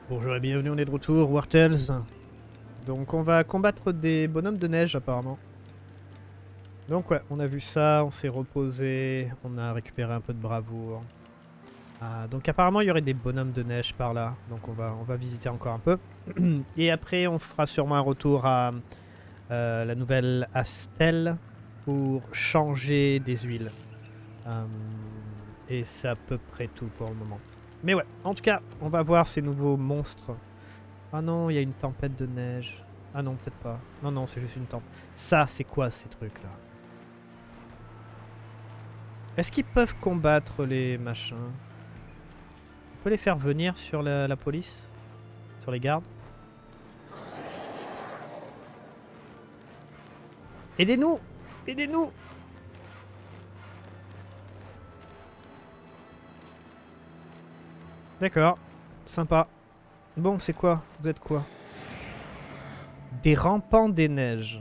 Bonjour et bienvenue, on est de retour, Wartels. Donc on va combattre des bonhommes de neige apparemment. Donc ouais, on a vu ça, on s'est reposé, on a récupéré un peu de bravoure. Donc apparemment il y aurait des bonhommes de neige par là, donc on va visiter encore un peu. Et après on fera sûrement un retour à la nouvelle Astel pour changer des huiles. Et c'est à peu près tout pour le moment. Mais ouais, en tout cas, on va voir ces nouveaux monstres. Ah non, il y a une tempête de neige. Ah non, peut-être pas. Non, non, c'est juste une tempête. Ça, c'est quoi ces trucs-là? Est-ce qu'ils peuvent combattre les machins? On peut les faire venir sur la police? Sur les gardes? Aidez-nous! Aidez-nous! D'accord. Sympa. Bon, c'est quoi? Vous êtes quoi? Des rampants des neiges.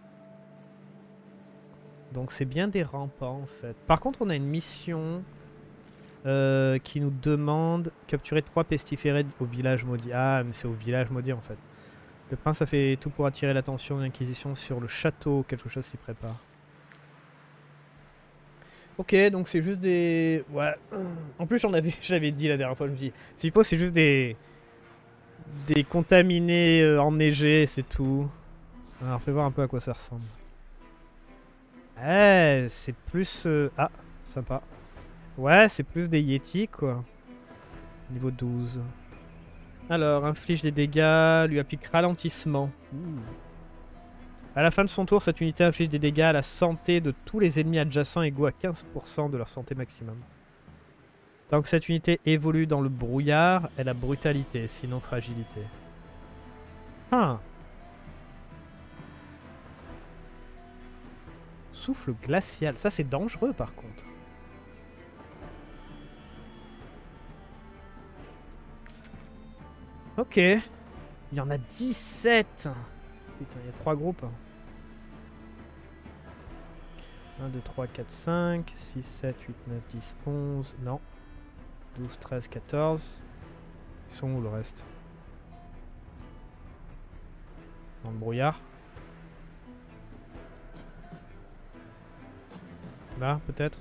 Donc c'est bien des rampants en fait. Par contre on a une mission qui nous demande capturer 3 pestiférés au village maudit. Ah mais c'est au village maudit en fait. Le prince a fait tout pour attirer l'attention de l'Inquisition sur le château. Quelque chose s'y prépare. Ok, donc c'est juste des... Ouais. En plus je l'avais dit la dernière fois, je me dis... S'il faut c'est juste des... Des contaminés enneigés, c'est tout. Alors fais voir un peu à quoi ça ressemble. Eh, c'est plus... Ah, sympa. Ouais, c'est plus des Yétis, quoi. Niveau 12. Alors, inflige des dégâts, lui applique ralentissement. À la fin de son tour, cette unité inflige des dégâts à la santé de tous les ennemis adjacents égaux à 15% de leur santé maximum. Tant que cette unité évolue dans le brouillard, elle a brutalité, sinon fragilité. Ah. Souffle glacial. Ça, c'est dangereux, par contre. Ok. Il y en a 17. Putain, il y a 3 groupes. 1, 2, 3, 4, 5, 6, 7, 8, 9, 10, 11. Non. 12, 13, 14. Ils sont où le reste? Dans le brouillard. Là, peut-être.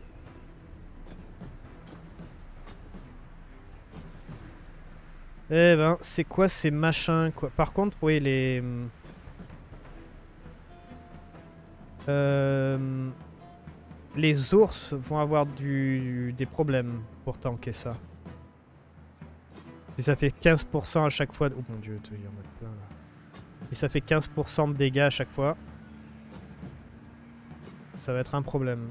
Eh ben, c'est quoi ces machins, quoi? Par contre, oui, les... les ours vont avoir des problèmes pour tanker ça. Si ça fait 15% à chaque fois... Oh mon dieu, il y en a plein là. Si ça fait 15% de dégâts à chaque fois, ça va être un problème.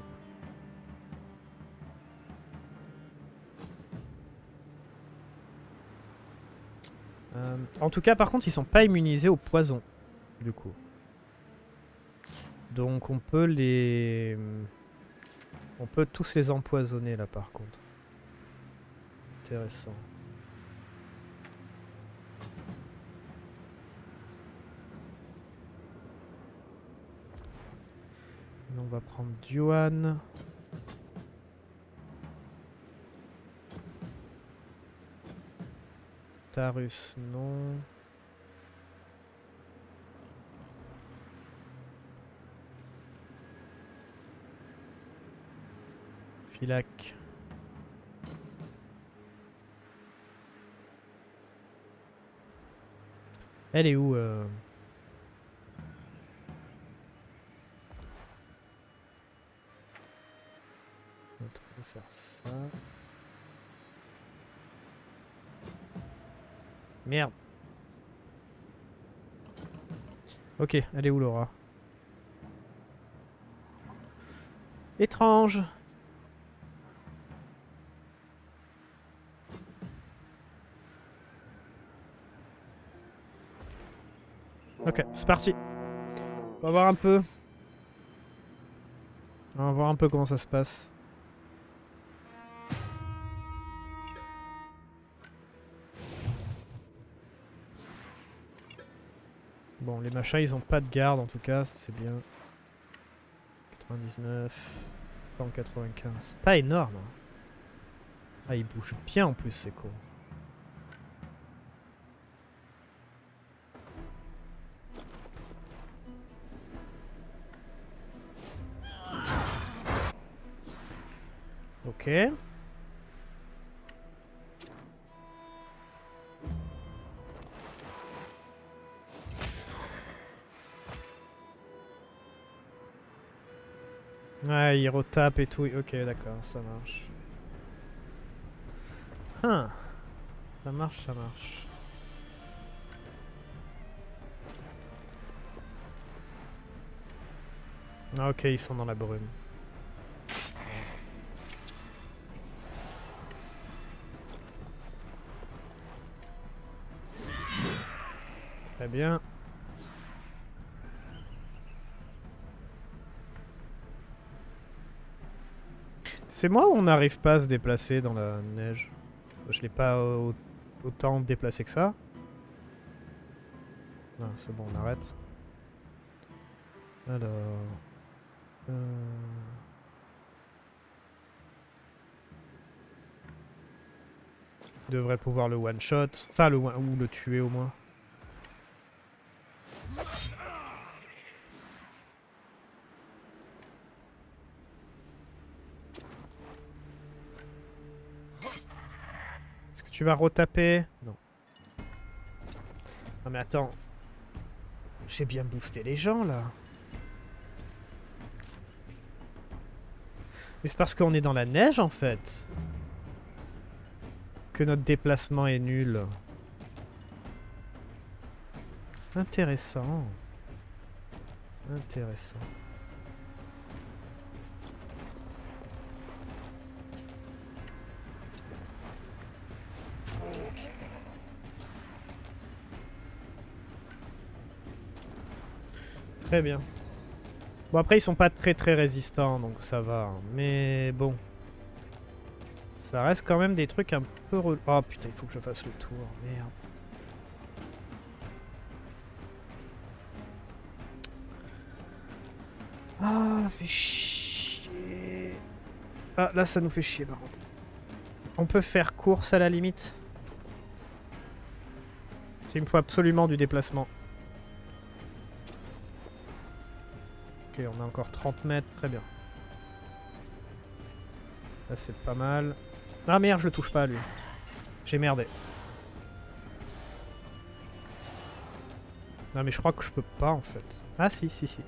En tout cas, par contre, ils sont pas immunisés au poison, du coup. Donc on peut les... On peut tous les empoisonner là, par contre. Intéressant. On va prendre Duan. Tarus, non. Filac. Elle est où On va faire ça. Merde. Ok, elle est où Laura? Étrange. Ok, c'est parti. On va voir un peu. On va voir un peu comment ça se passe. Bon, les machins, ils ont pas de garde en tout cas, ça c'est bien. 99, 195. C'est pas énorme. Hein. Ah, il bouge bien en plus, c'est cool. Ok. Ouais, il retape et tout. Ok, d'accord, ça marche. Hein. Ça marche, ça marche. Ah, ok, ils sont dans la brume. Très bien. C'est moi ou on n'arrive pas à se déplacer dans la neige? Je l'ai pas autant déplacé que ça. Non, c'est bon, on arrête. Alors... devrait pouvoir le one-shot. Enfin, ou le tuer au moins. Est-ce que tu vas retaper? Non. Non mais attends. J'ai bien boosté les gens là. Mais c'est parce qu'on est dans la neige en fait. Que notre déplacement est nul. Intéressant. Intéressant. Très bien. Bon après ils sont pas très résistants donc ça va. Hein. Mais bon. Ça reste quand même des trucs un peu... Oh putain il faut que je fasse le tour. Merde. Ah fait chier. Ah là ça nous fait chier par contre. On peut faire course à la limite. Il me faut absolument du déplacement. Ok, on a encore 30 mètres, très bien. Là, c'est pas mal. Ah merde, je le touche pas, lui. J'ai merdé. Non, mais je crois que je peux pas, en fait. Ah si, si, si.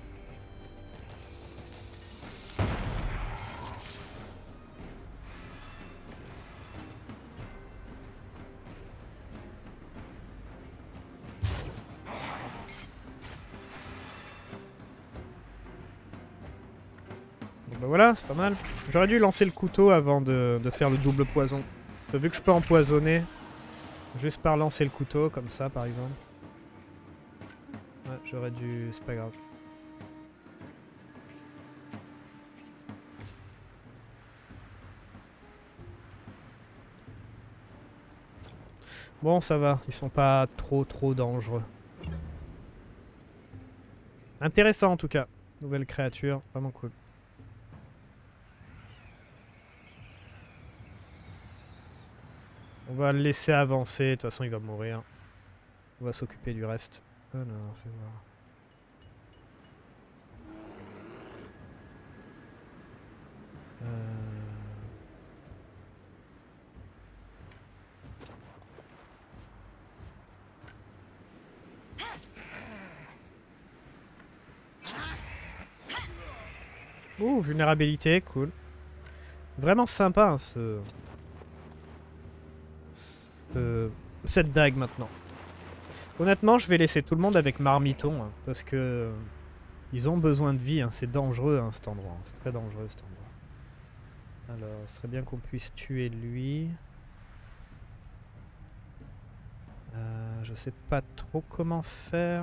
Bah voilà, c'est pas mal. J'aurais dû lancer le couteau avant de faire le double poison. Vu que je peux empoisonner, juste par lancer le couteau, comme ça par exemple. Ouais, j'aurais dû... c'est pas grave. Bon, ça va, ils sont pas trop dangereux. Intéressant en tout cas. Nouvelle créature, vraiment cool. On va le laisser avancer, de toute façon il va mourir. On va s'occuper du reste. Alors, fais voir. Ouh, vulnérabilité, cool. Vraiment sympa hein, cette dague maintenant. Honnêtement, je vais laisser tout le monde avec Marmiton, hein, parce que ils ont besoin de vie, hein, c'est dangereux hein, cet endroit. Hein, c'est très dangereux cet endroit. Alors, ce serait bien qu'on puisse tuer lui. Je sais pas trop comment faire.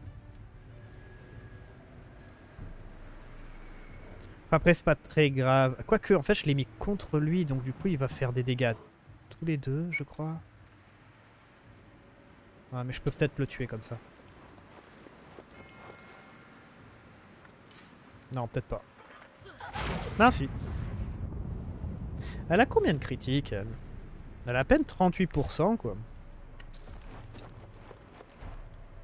Enfin, après, c'est pas très grave. Quoique, en fait, je l'ai mis contre lui, donc du coup, il va faire des dégâts tous les deux, je crois. Ah, mais je peux peut-être le tuer comme ça. Non, peut-être pas. Ah, si. Elle a combien de critiques, elle? Elle a à peine 38%, quoi.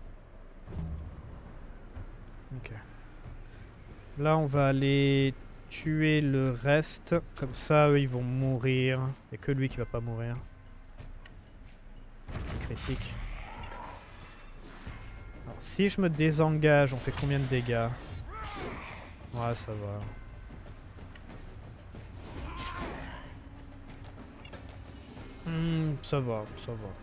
Ok. Là, on va aller tuer le reste. Comme ça, eux, ils vont mourir. Il n'y a que lui qui va pas mourir. Petit critique. Alors, si je me désengage, on fait combien de dégâts? Ouais, ça va. Ça va, ça va.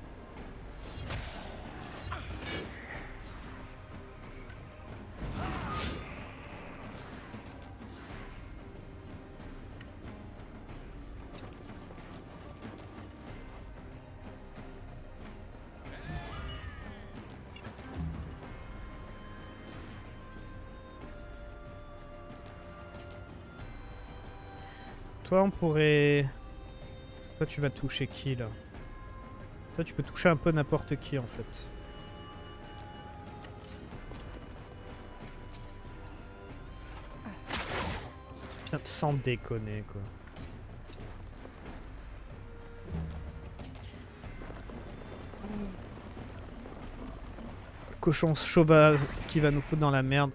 Toi, on pourrait... Toi, tu vas toucher qui, là? Toi, tu peux toucher un peu n'importe qui, en fait. Putain, sans déconner, quoi. Le cochon sauvage qui va nous foutre dans la merde.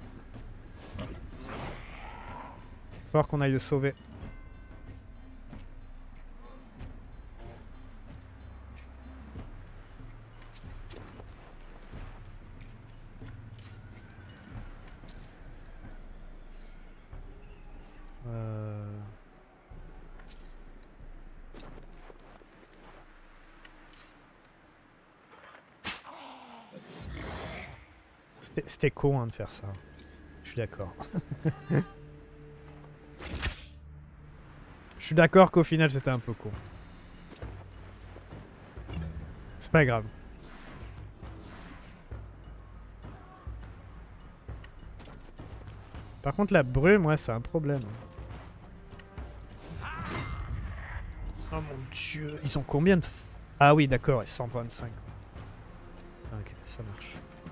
Faut falloir qu'on aille le sauver. C'était con hein, de faire ça. Je suis d'accord. Je suis d'accord qu'au final c'était un peu con. C'est pas grave. Par contre la brume, ouais, c'est un problème. Oh mon dieu, ils ont combien de... Ah oui, d'accord, 125. Ok, ça marche.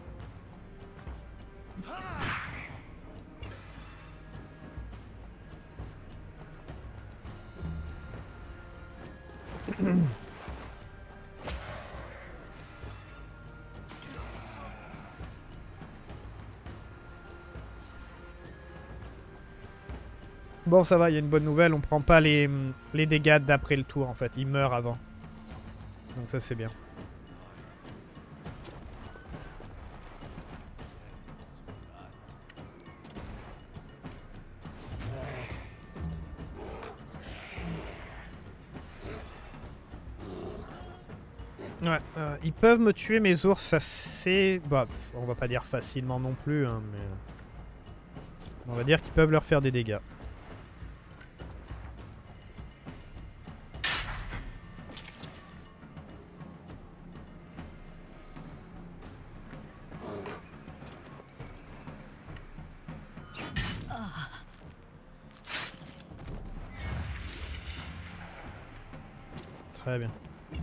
Bon, ça va, il y a une bonne nouvelle, on prend pas les dégâts d'après le tour en fait, il meurt avant. Donc ça c'est bien. Ouais, ils peuvent me tuer mes ours assez... Bah, on va pas dire facilement non plus, hein, mais... On va dire qu'ils peuvent leur faire des dégâts. Très bien.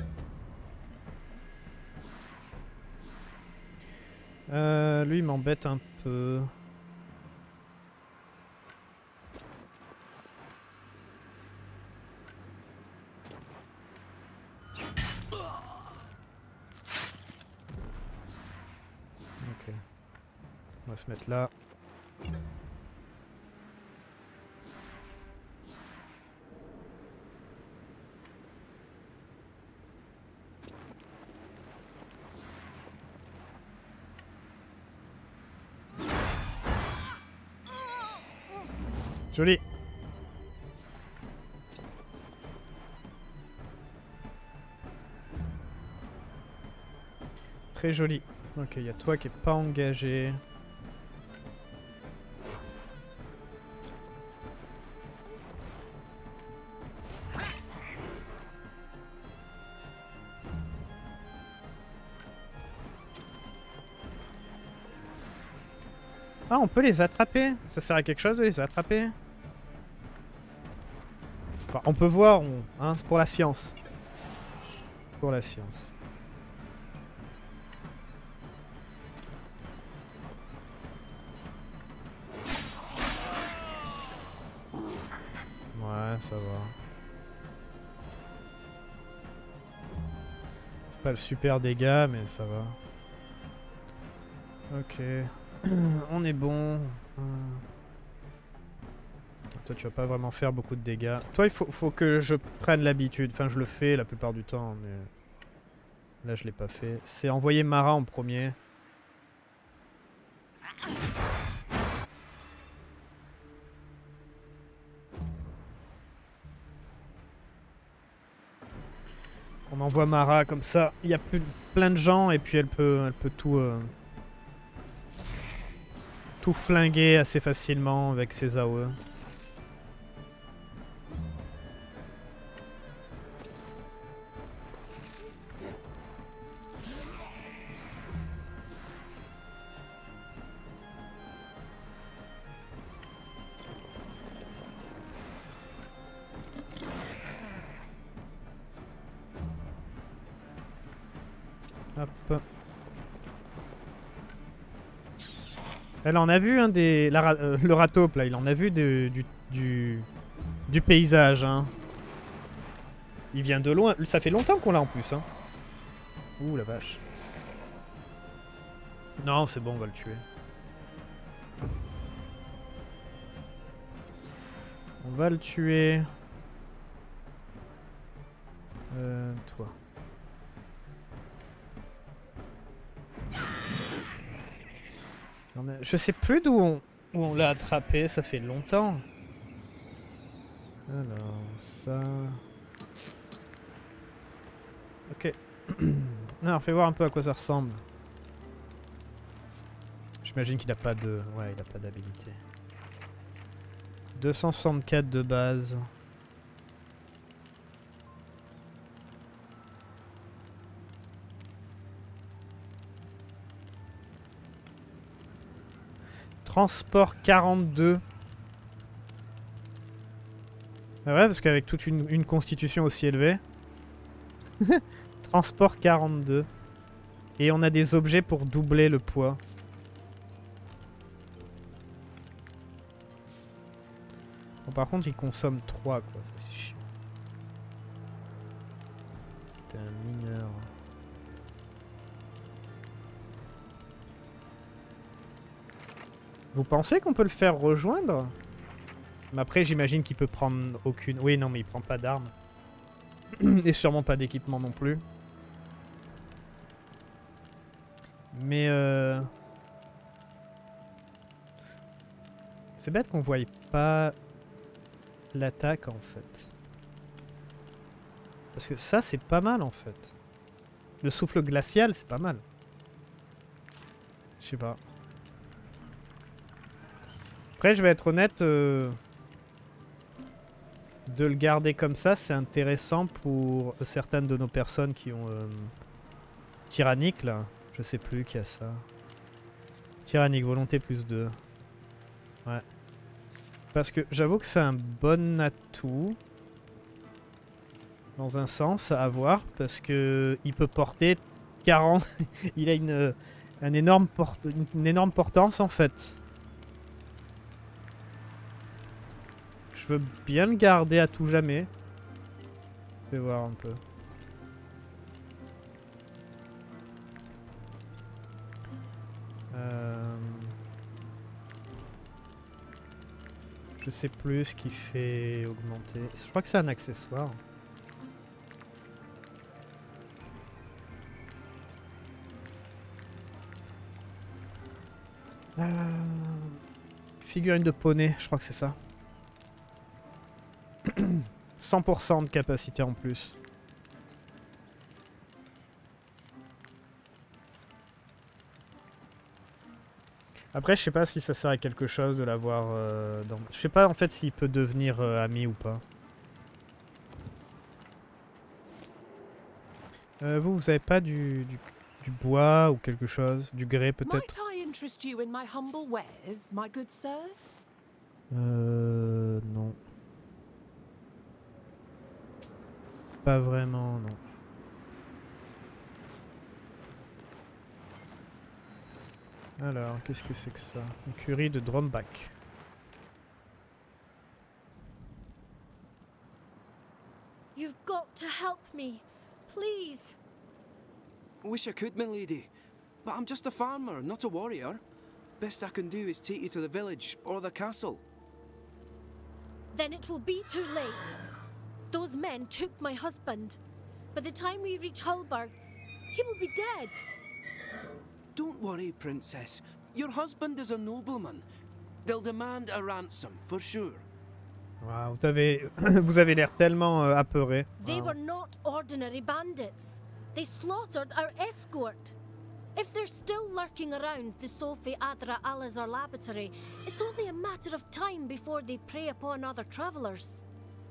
Lui, il m'embête un peu. Ok. On va se mettre là. Joli. Très joli. Ok, il y a toi qui est pas engagé. Ah, on peut les attraper? Ça sert à quelque chose de les attraper? Enfin, on peut voir, hein, c'est pour la science. Pour la science. Ouais, ça va. C'est pas le super dégât, mais ça va. Ok. On est bon. toi tu vas pas vraiment faire beaucoup de dégâts. Toi il faut que je prenne l'habitude. Enfin je le fais la plupart du temps mais... Là je l'ai pas fait. C'est envoyer Mara en premier. On envoie Mara comme ça. Il y a plein de gens et puis elle peut tout... tout flinguer assez facilement avec ses AOE. Hop. Elle en a vu un des... le ratope là, il en a vu du paysage. Hein. Il vient de loin. Ça fait longtemps qu'on l'a en plus. Hein. Ouh la vache. Non, c'est bon, on va le tuer. On va le tuer. Toi. Je sais plus d'où on l'a attrapé, ça fait longtemps. Alors, ça... Ok. Alors, fais voir un peu à quoi ça ressemble. J'imagine qu'il a pas de... Ouais, il a pas d'habilité. 264 de base. Transport 42. Ah ouais, parce qu'avec toute une constitution aussi élevée. Transport 42. Et on a des objets pour doubler le poids. Bon, par contre, il consomme 3, quoi. Ça, c'est chiant. T'es un mineur. Vous pensez qu'on peut le faire rejoindre? Mais après, j'imagine qu'il peut prendre aucune... Oui, non, mais il prend pas d'armes. Et sûrement pas d'équipement non plus. Mais c'est bête qu'on voie pas l'attaque en fait. Parce que ça, c'est pas mal en fait. Le souffle glacial, c'est pas mal. Je sais pas. Après, je vais être honnête, de le garder comme ça, c'est intéressant pour certaines de nos personnes qui ont tyrannique là. Je sais plus qui a ça. Tyrannique, volonté plus 2. Ouais. Parce que j'avoue que c'est un bon atout. Dans un sens, à avoir. Parce que il peut porter 40... il a une énorme portance en fait. Je veux bien le garder à tout jamais. Je vais voir un peu. Je sais plus ce qui fait augmenter. Je crois que c'est un accessoire. Figurine de poney, je crois que c'est ça. 100% de capacité en plus. Après, je sais pas si ça sert à quelque chose de l'avoir dans... Je sais pas en fait s'il peut devenir ami ou pas. Vous avez pas du bois ou quelque chose? Du grès peut-être? Non. Pas vraiment, non. Alors, qu'est-ce que c'est que ça? Écurie de Drombach. You've got to help me, please. Wish I could, milady, but I'm just a farmer, not a warrior. Best I can do is take you to the village or the castle. then it will be too late. Those men took my husband. By the time we reach Hulburg, he will be dead. Don't worry, Princess. Your husband is a nobleman. They'll demand a ransom, for sure. Wow, vous avez l'air tellement apeuré. They Wow. were not ordinary bandits. They slaughtered our escort. If they're still lurking around the Sophie Adra Alizar laboratory, it's only a matter of time before they prey upon other travelers.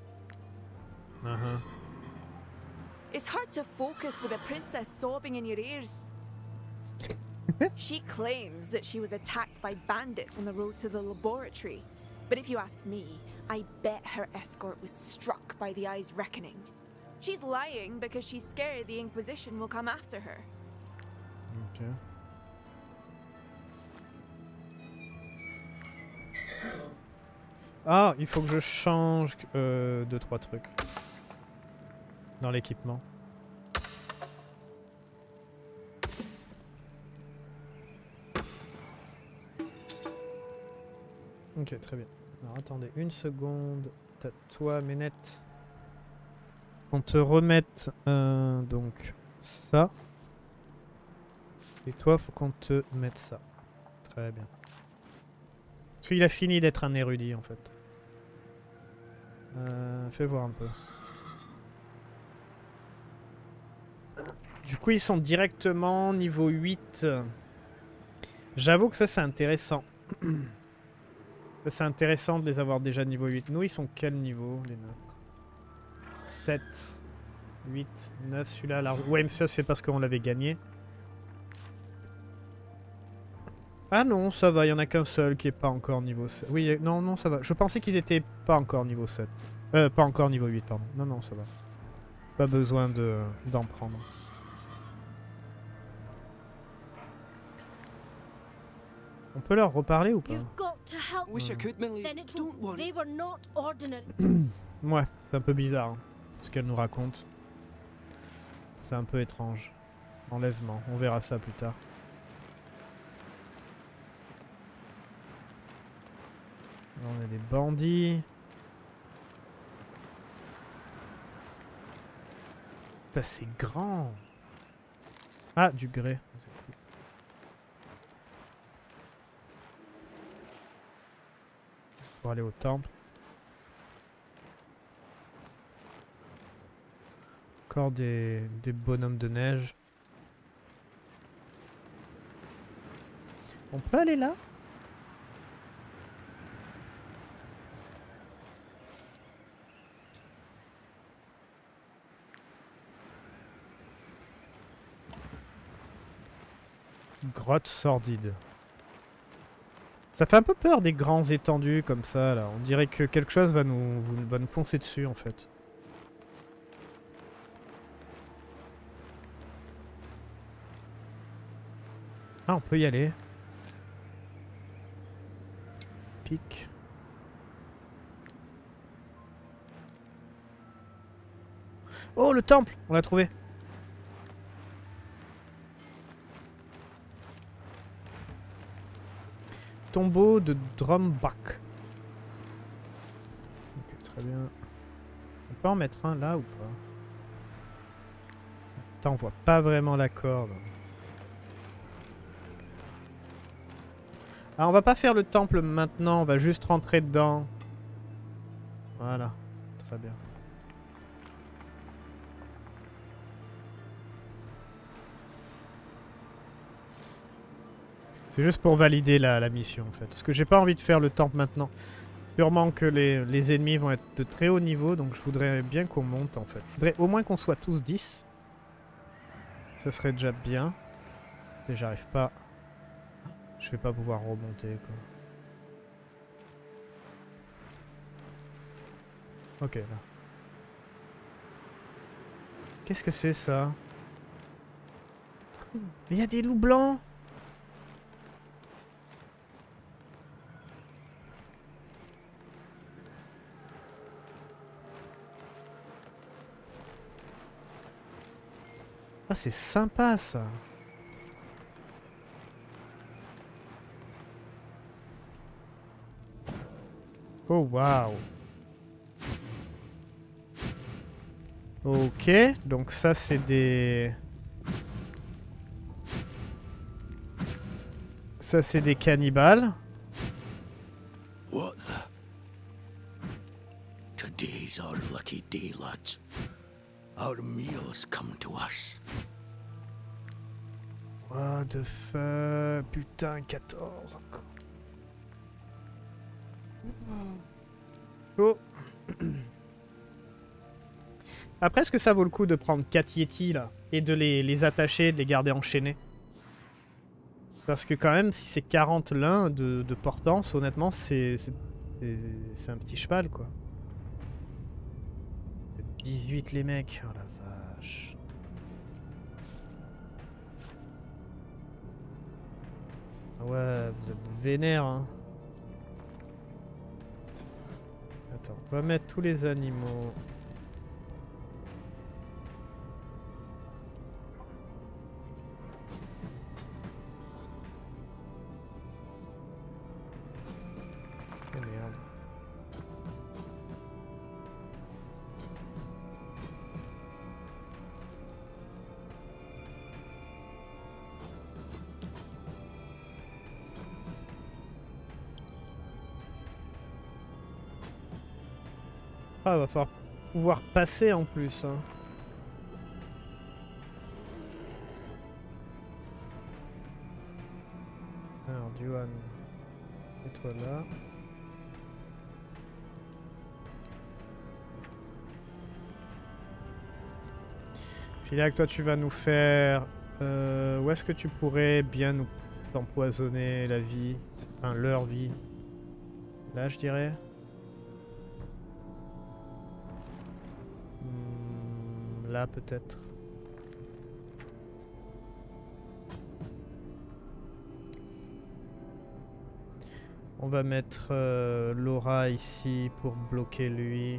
It's hard to focus with a princess sobbing in your ears. She claims that she was attacked by bandits on the road to the laboratory. But if you ask me, I bet her escort was struck by the Eye's reckoning. She's lying because she's scared the Inquisition will come after her. Ok. Ah, il faut que je change 2-3 trucs dans l'équipement. Ok, très bien. Alors attendez une seconde. Toi, Ménette. On te remette donc ça. Et toi, faut qu'on te mette ça. Très bien. Parce qu'il a fini d'être un érudit en fait. Fais voir un peu. Du coup, ils sont directement niveau 8. J'avoue que ça, c'est intéressant. C'est intéressant de les avoir déjà niveau 8. Nous, ils sont quel niveau, les nôtres? 7, 8, 9. Celui-là, là. Ouais, mais ça, c'est parce qu'on l'avait gagné. Ah non, ça va, il n'y en a qu'un seul qui est pas encore niveau 7. Oui, non, non, ça va. Je pensais qu'ils étaient pas encore niveau 7. Pas encore niveau 8, pardon. Non, non, ça va. Pas besoin d'en prendre. On peut leur reparler ou pas? You've got to help me. Wish I could, Milady. Then it will. Don't worry. They were not ordinary. Ouais, c'est un peu bizarre hein, ce qu'elle nous raconte. C'est un peu étrange. Enlèvement, on verra ça plus tard. Là, on a des bandits. Putain, c'est grand. Ah, du grès. C'est cool. Pour aller au temple. Encore des bonhommes de neige. On peut aller là? Grotte sordide. Ça fait un peu peur des grands étendues comme ça là. On dirait que quelque chose va nous foncer dessus en fait. Ah, on peut y aller. Pic. Oh, le temple! On l'a trouvé. Tombeau de Drumbach. Ok, très bien. On peut en mettre un là ou pas? Attends, on voit pas vraiment la corde. Ah, on va pas faire le temple maintenant, on va juste rentrer dedans. Voilà, très bien. C'est juste pour valider la mission en fait. Parce que j'ai pas envie de faire le temple maintenant. Sûrement que les ennemis vont être de très haut niveau, donc je voudrais bien qu'on monte en fait. Je voudrais au moins qu'on soit tous 10. Ça serait déjà bien. Et j'arrive pas. Je vais pas pouvoir remonter quoi. Ok là. Qu'est-ce que c'est ça? Mais il y a des loups blancs! Ah, c'est sympa ça. Oh waouh. Ok, donc ça c'est des... Ça c'est des cannibales. What the? Today's our lucky day, lads. Our meal has come to us. What the fuck? Putain, 14 encore. Oh. Après, est-ce que ça vaut le coup de prendre 4 Yétis là et de les attacher, de les garder enchaînés? Parce que quand même, si c'est 40 l'un de portance, honnêtement, c'est un petit cheval quoi. 18 les mecs, oh la vache. Ah ouais, vous êtes vénères hein. Attends, on va mettre tous les animaux. Oh merde. Ah, va falloir pouvoir passer en plus. Hein. Alors, Duan, mets-toi là. Philac, toi tu vas nous faire... où est-ce que tu pourrais bien nous empoisonner la vie? Enfin, leur vie. Là, je dirais. Là, peut-être. On va mettre Laura ici pour bloquer lui.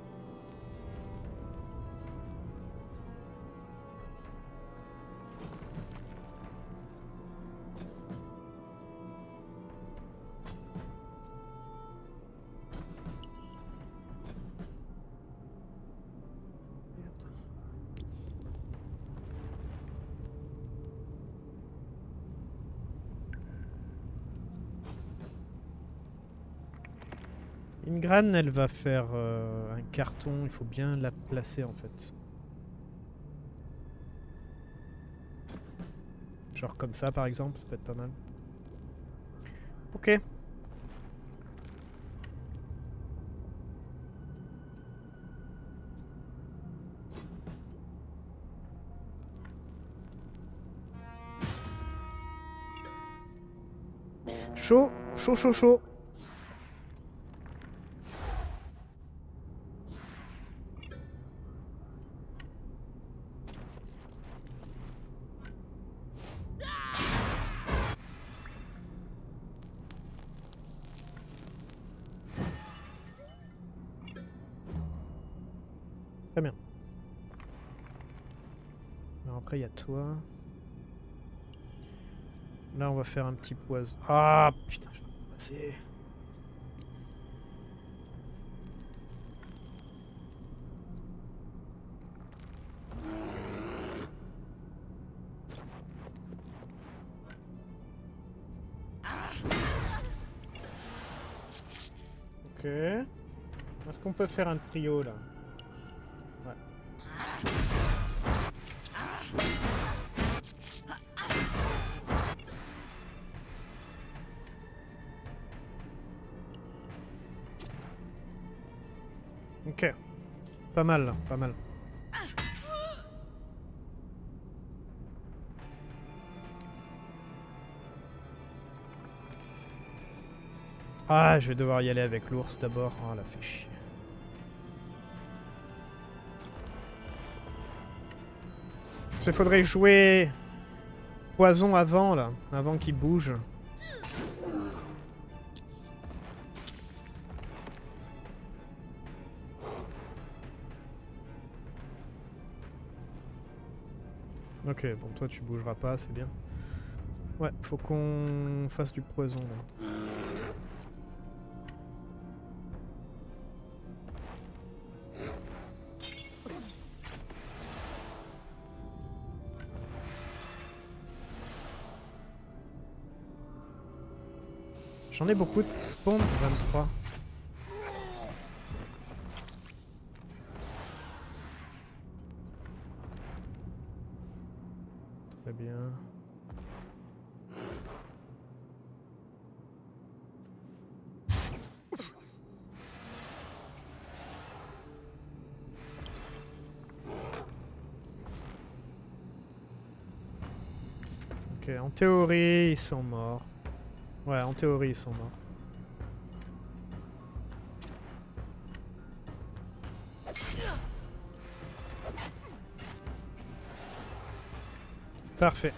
Ingran, elle va faire un carton, il faut bien la placer en fait. Genre comme ça par exemple, ça peut être pas mal. Ok. Chaud, chaud, chaud, chaud. Très bien. Alors après, il y a toi. Là, on va faire un petit poison. Ah, putain, je vais pas passer. Ok. Est-ce qu'on peut faire un trio, là? Ouais. Ok. Pas mal, là. Pas mal. Ah, je vais devoir y aller avec l'ours d'abord. Oh, la fait chier. Il faudrait jouer poison avant, là. Avant qu'il bouge. Ok, bon, toi tu bougeras pas, c'est bien. Ouais, faut qu'on fasse du poison, là. J'en ai beaucoup de pompes, 23. Très bien. Ok, en théorie, ils sont morts. Ouais, en théorie, ils sont morts. Parfait.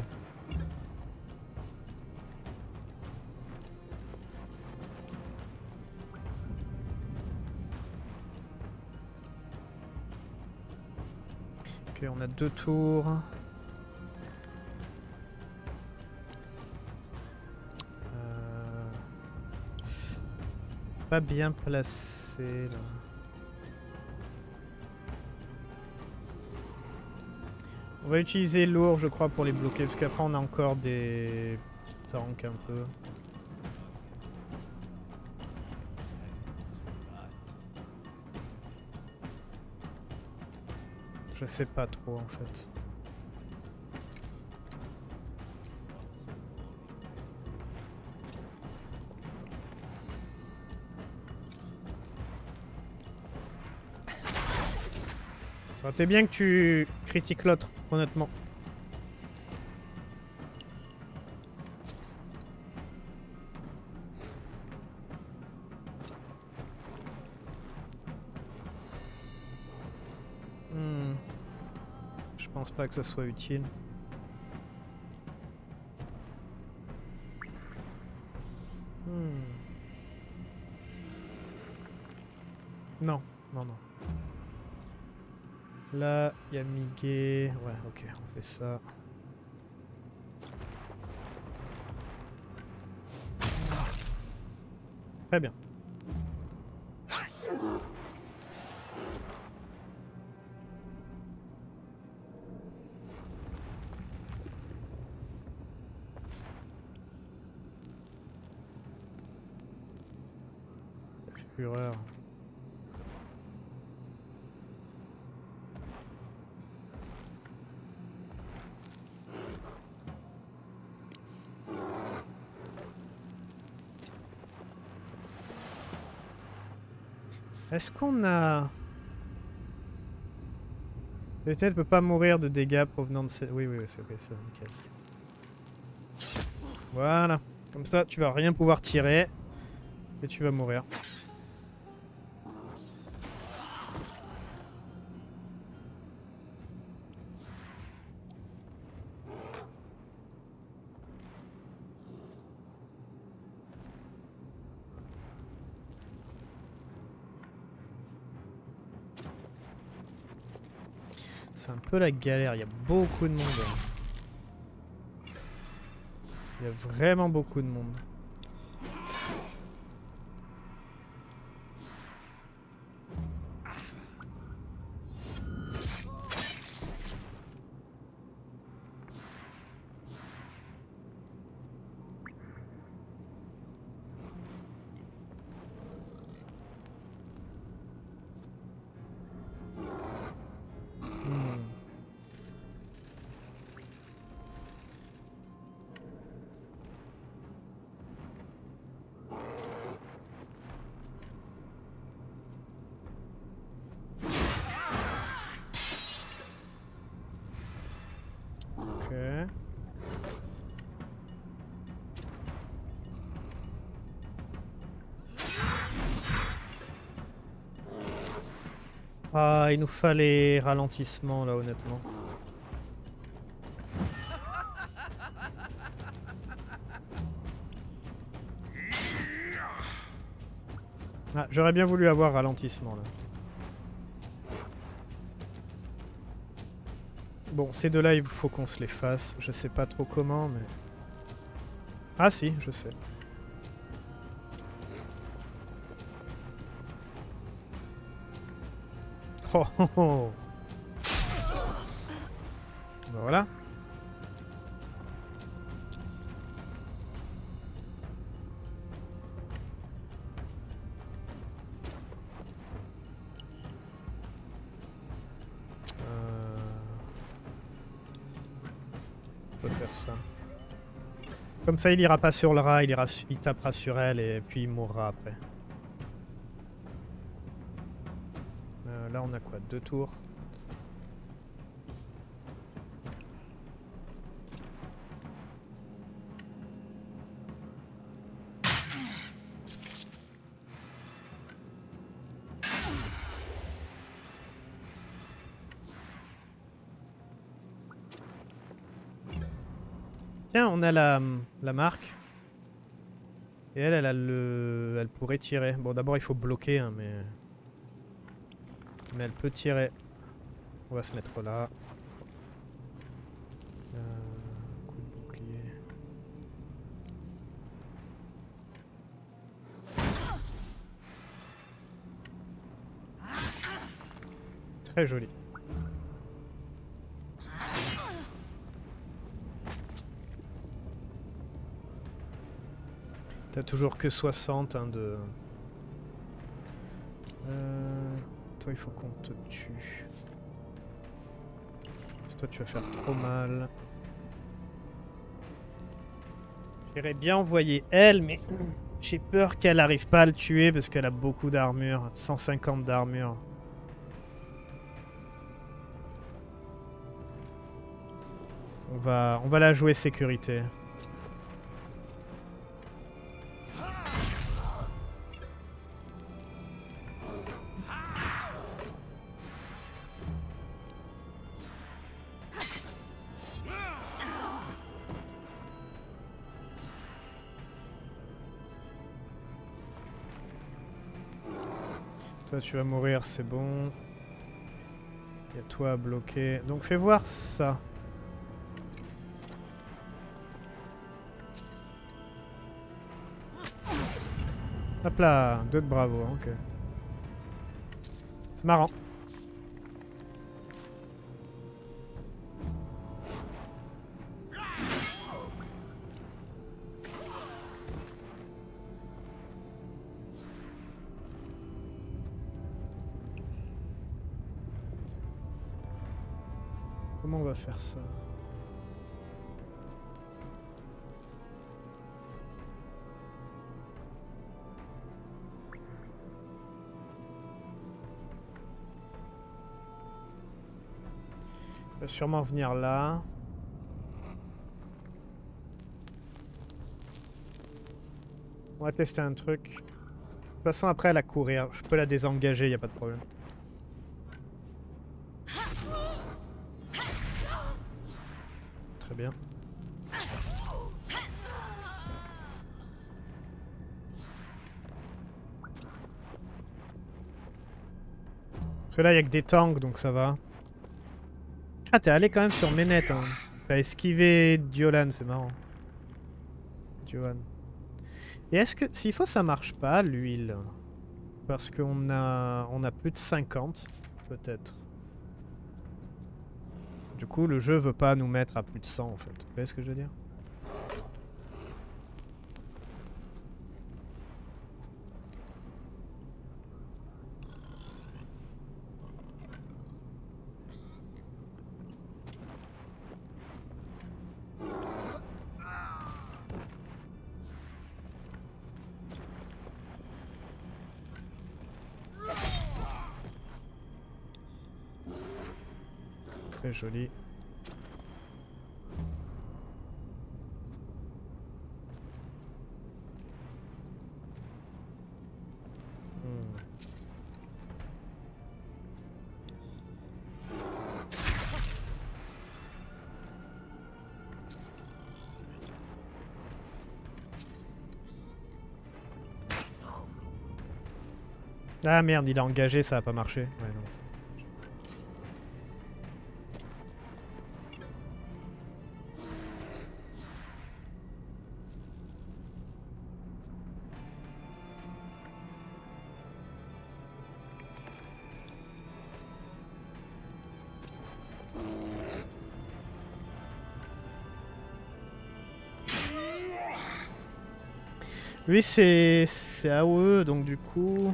Ok, on a 2 tours. Pas bien placé là. On va utiliser lourd je crois pour les bloquer parce qu'après on a encore des tanks un peu. Je sais pas trop en fait. Ça aurait été bien que tu critiques l'autre, honnêtement. Je pense pas que ça soit utile. Non, non, non. Là, il y a Miguel. Ouais, ok, on fait ça. Très bien. Fureur. Est-ce qu'on a... Peut-être ne peut pas mourir de dégâts provenant de cette... Oui, oui, c'est ok, ça, nickel. Voilà. Comme ça, tu vas rien pouvoir tirer. Et tu vas mourir. C'est un peu la galère, il y a beaucoup de monde. Il y a vraiment beaucoup de monde. Ah, il nous fallait ralentissement là, honnêtement. Ah, j'aurais bien voulu avoir ralentissement là. Bon, ces deux-là, il faut qu'on se les fasse. Je sais pas trop comment, mais... Ah si, je sais. Oh, oh, oh. Ben voilà. peut faire ça. Comme ça, il ira pas sur le rat, il tapera sur elle et puis il mourra après. Là, on a quoi? 2 tours. Tiens, on a la marque. Et elle a le... Elle pourrait tirer. Bon, d'abord, il faut bloquer, hein, mais elle peut tirer. On va se mettre là. Coup de bouclier. Très joli. T'as toujours que 60 hein, de... Toi, il faut qu'on te tue. Parce que toi, tu vas faire trop mal. J'irais bien envoyer elle, mais j'ai peur qu'elle n'arrive pas à le tuer parce qu'elle a beaucoup d'armure. 150 d'armure. On va la jouer sécurité. Toi, tu vas mourir, c'est bon. Il y a toi à bloquer. Donc, fais voir ça. Hop là, 2 de bravo, ok. C'est marrant. Comment on va faire ça? Il va sûrement venir là. On va tester un truc. De toute façon, après, elle a courir. Je peux la désengager, il n'y a pas de problème. Très bien. Parce que là, il n'y a que des tanks, donc ça va. Ah, t'es allé quand même sur Ménette. Hein. T'as esquivé Diolan, c'est marrant. Diolan. Et est-ce que... S'il faut, ça marche pas, l'huile. Parce qu'on a plus de 50, peut-être. Du coup, le jeu veut pas nous mettre à plus de 100, en fait. Vous voyez ce que je veux dire? Très joli. Ah merde, il a engagé, ça a pas marché. Ouais, non, ça... Lui, c'est AOE, donc du coup...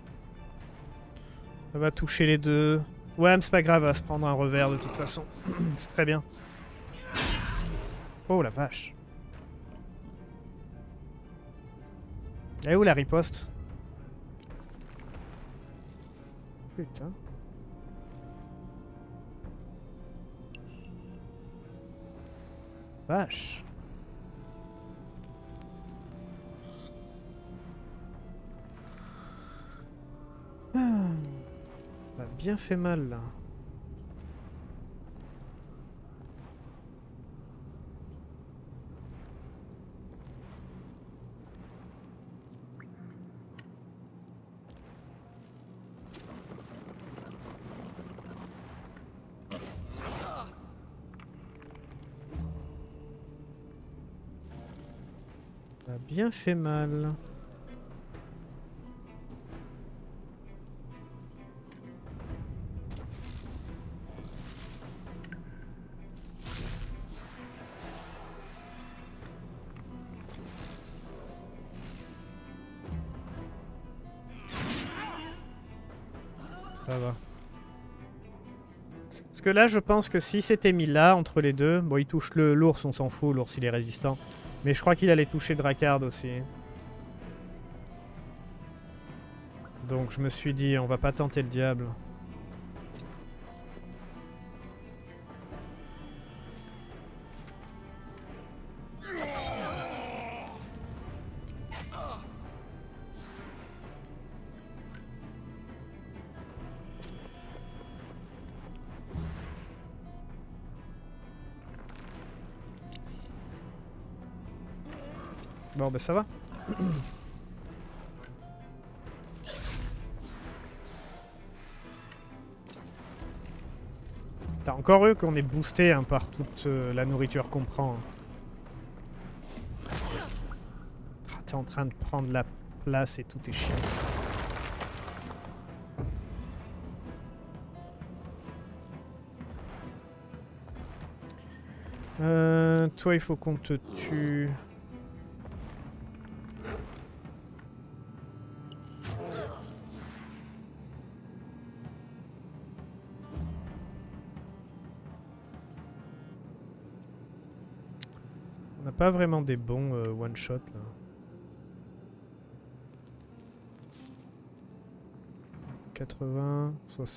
Ça va toucher les deux. Ouais, mais c'est pas grave, elle va se prendre un revers de toute façon. C'est très bien. Oh la vache. Elle est où la riposte? Putain. Vache. Ah. Ça a bien fait mal là. Ça a bien fait mal. Ça va. Parce que là, je pense que si c'était mis là, entre les deux... Bon, il touche l'ours, on s'en fout, l'ours il est résistant. Mais je crois qu'il allait toucher Drakard aussi. Donc je me suis dit, on va pas tenter le diable. Bon, ben ça va. T'as encore eu qu'on est boosté hein, par toute la nourriture qu'on prend. Ah, t'es en train de prendre la place et tout est chiant. Toi, il faut qu'on te tue. On n'a pas vraiment des bons one-shot là. « 80, 60... »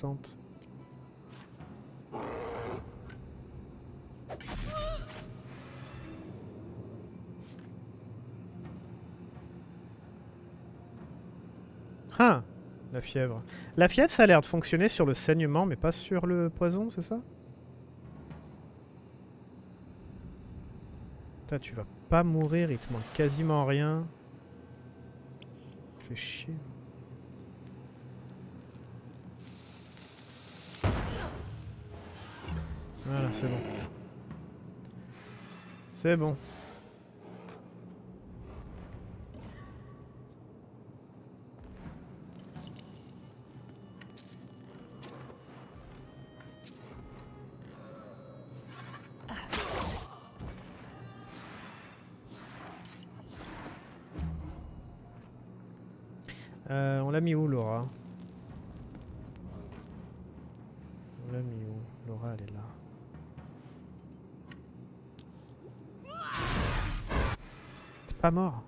Ah, la fièvre. La fièvre, ça a l'air de fonctionner sur le saignement, mais pas sur le poison, c'est ça? Putain, tu vas pas mourir, il te manque quasiment rien. Tu fais chier. Voilà, c'est bon. C'est bon. On l'a mis où, Laura? On l'a mis où? Laura, elle est là. T'es pas mort.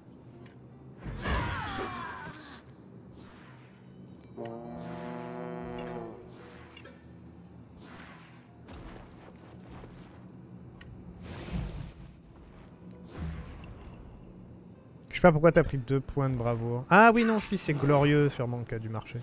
Je sais pas pourquoi t'as pris 2 points de bravoure. Ah oui, non, si, c'est glorieux sûrement qui a dû marcher.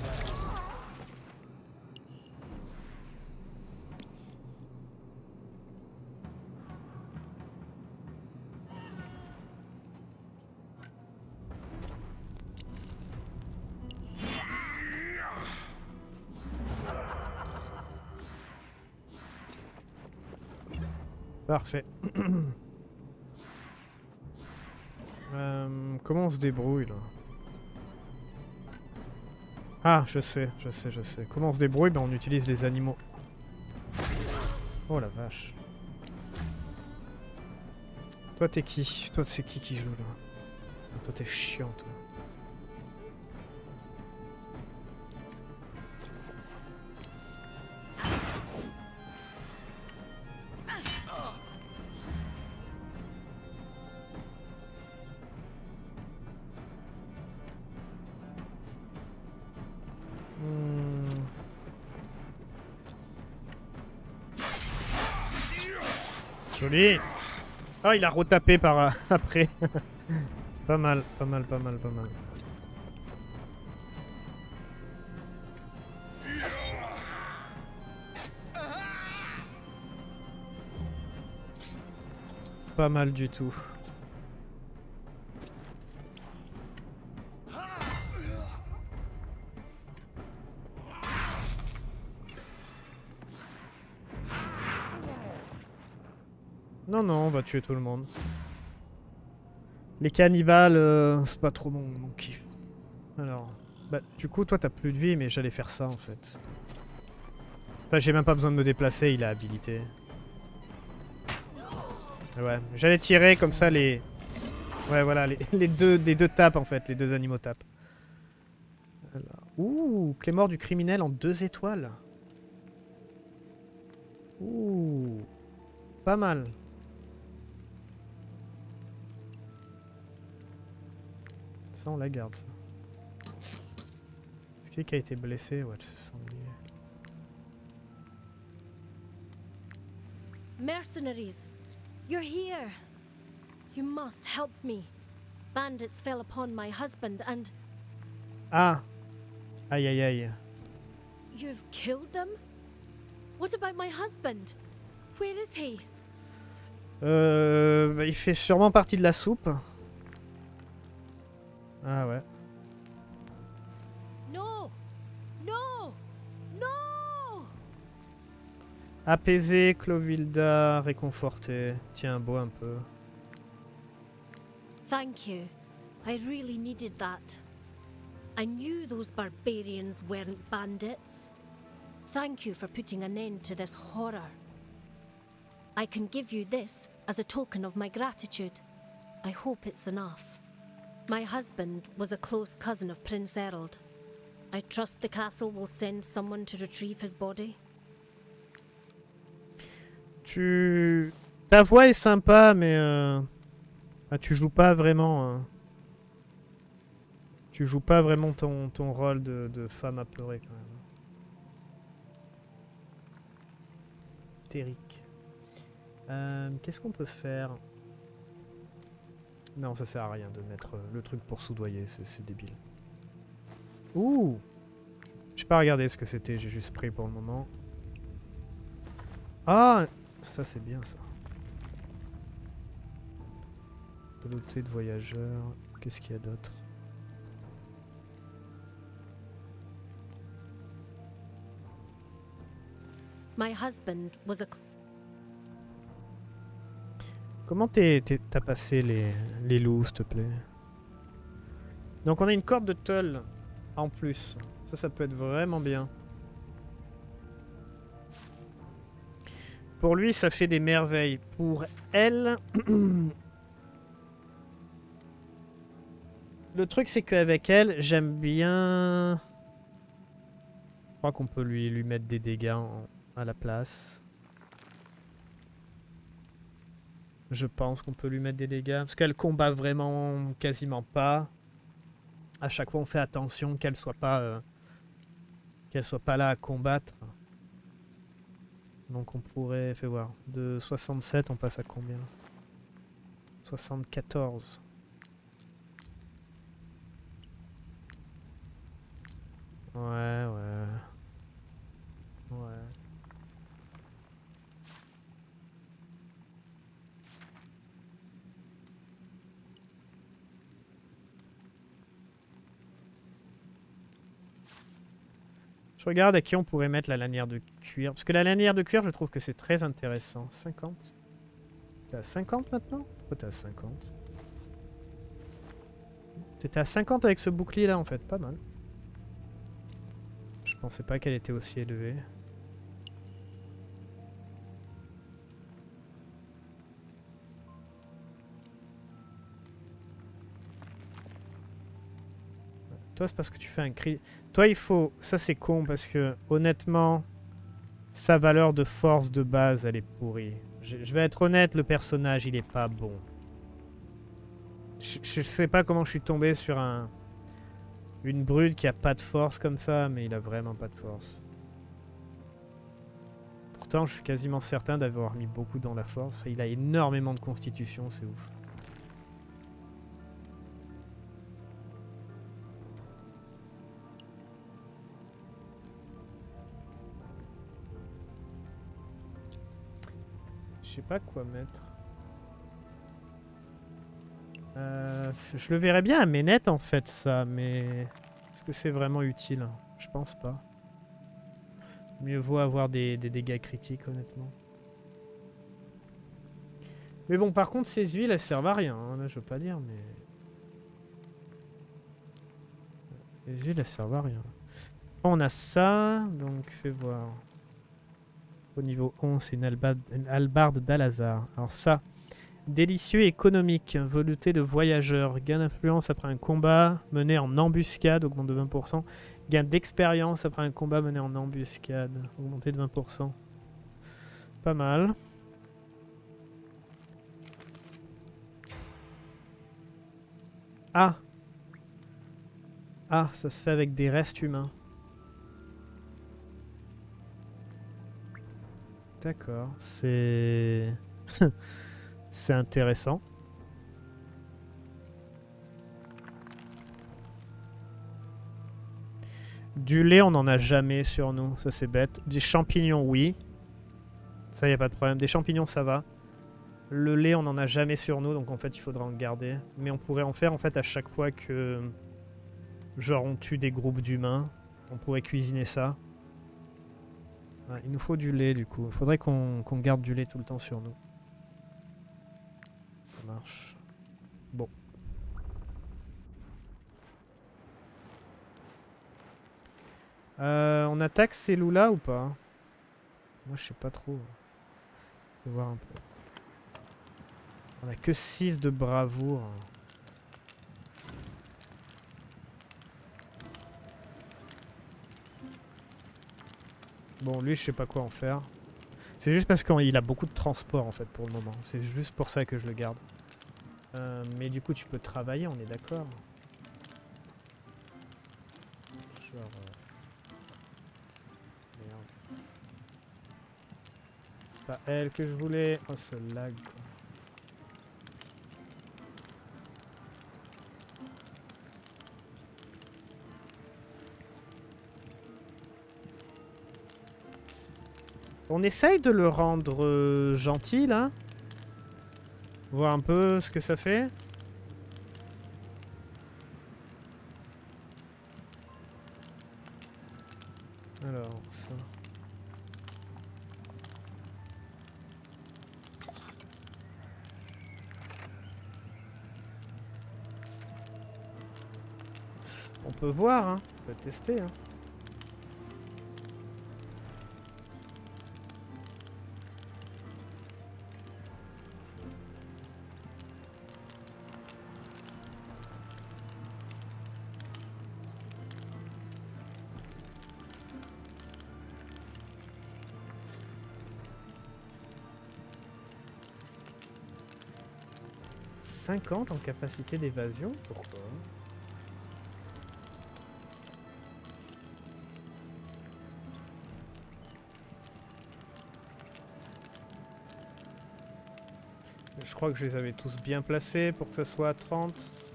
Parfait. Comment on se débrouille là? Ah, je sais. Comment on se débrouille? Ben on utilise les animaux. Oh la vache. Toi t'es qui? Toi c'est qui joue là? Toi t'es chiant toi. Joli. Oh, il a retapé par après. Pas mal, pas mal, pas mal, pas mal. Pas mal du tout. Non, non, on va tuer tout le monde. Les cannibales, c'est pas trop mon kiff. Alors, bah, du coup, toi, t'as plus de vie, mais j'allais faire ça, en fait. Enfin, j'ai même pas besoin de me déplacer, il a habilité. Ouais, j'allais tirer comme ça les... Ouais, voilà, les deux tapes, en fait, les deux animaux tapent. Alors... Ouh, clé mort du criminel en 2 étoiles. Ouh, pas mal. Ça, on la garde, ça. Est-ce qu'il y a qui a été blessé? Ouais, ce sanglier. Mercenaries, you're here. You must help me. Bandits fell upon my husband and... Ah! Aïe, aïe, aïe. You've killed them? What about my husband? Where is he? Bah, il fait sûrement partie de la soupe. Ah ouais. No! No! No! Apaisé, Clovilda, réconforté. Tiens, bois un peu. Thank you. I really needed that. I knew those barbarians weren't bandits. Thank you for putting an end to this horror. I can give you this as a token of my gratitude. I hope it's enough. My husband was a close cousin of Prince Errol. I trust the castle will send someone to retrieve his body. Ta voix est sympa, mais ah, tu joues pas vraiment. Tu joues pas vraiment ton rôle de femme apeurée quand même. Térique. Qu'est-ce qu'on peut faire? Non, ça sert à rien de mettre le truc pour soudoyer, c'est débile. Ouh! J'ai pas regardé ce que c'était, j'ai juste pris pour le moment. Ah! Ça c'est bien ça. Peloté de voyageurs. Qu'est-ce qu'il y a d'autre? My husband was a... Comment t'as passé les loups, s'il te plaît? Donc on a une corde de Tull en plus. Ça peut être vraiment bien. Pour lui, ça fait des merveilles. Pour elle... Le truc, c'est qu'avec elle, j'aime bien... Je crois qu'on peut lui mettre des dégâts à la place. Je pense qu'on peut lui mettre des dégâts. Parce qu'elle combat vraiment quasiment pas. À chaque fois, on fait attention qu'elle soit pas là à combattre. Donc on pourrait... Fais voir. De 67, on passe à combien? 74. Ouais. Je regarde à qui on pourrait mettre la lanière de cuir. Parce que la lanière de cuir, je trouve que c'est très intéressant. 50? T'es à 50 maintenant? Pourquoi t'es à 50? T'étais à 50 avec ce bouclier là en fait, pas mal. Je pensais pas qu'elle était aussi élevée. Toi, c'est parce que tu fais un cri. Toi, il faut... Ça, c'est con parce que, honnêtement, sa valeur de force de base, elle est pourrie. Je vais être honnête, le personnage, il est pas bon. Je sais pas comment je suis tombé sur une brute qui a pas de force comme ça, mais il a vraiment pas de force. pourtant, je suis quasiment certain d'avoir mis beaucoup dans la force. Il a énormément de constitution, c'est ouf. Je sais pas quoi mettre. Je le verrais bien à Ménette en fait ça, mais est-ce que c'est vraiment utile? Je pense pas. Mieux vaut avoir des dégâts critiques honnêtement. Mais bon, par contre ces huiles elles servent à rien, hein. Là je veux pas dire mais... Les huiles elles servent à rien. On a ça, donc fais voir. Au niveau 11 c'est une hallebarde d'Alazar. Alors ça... Délicieux et économique, velouté de voyageurs, gain d'influence après un combat mené en embuscade, augmente de 20%. Gain d'expérience après un combat mené en embuscade, augmenté de 20%. Pas mal. Ah! Ah, ça se fait avec des restes humains. D'accord, c'est... C'est intéressant. Du lait, on n'en a jamais sur nous. Ça, c'est bête. Des champignons, oui. Ça, y a pas de problème. Des champignons, ça va. Le lait, on n'en a jamais sur nous. Donc, en fait, il faudra en garder. Mais on pourrait en faire, en fait, à chaque fois que... Genre, on tue des groupes d'humains. On pourrait cuisiner ça. Ouais, il nous faut du lait, du coup. Il faudrait qu'on garde du lait tout le temps sur nous. Ça marche. Bon. On attaque ces loups-là ou pas? Moi, je sais pas trop. On va voir un peu. On a que 6 de bravoure. Bon, lui, je sais pas quoi en faire. C'est juste parce qu'il a beaucoup de transport en fait pour le moment. C'est juste pour ça que je le garde. Mais du coup tu peux travailler, on est d'accord. Genre... Merde. C'est pas elle que je voulais. Oh ce lag quoi. On essaye de le rendre gentil, là. Voir un peu ce que ça fait. Alors, ça... On peut voir, hein. On peut tester, hein. En capacité d'évasion, pourquoi? Je crois que je les avais tous bien placés pour que ça soit à 30.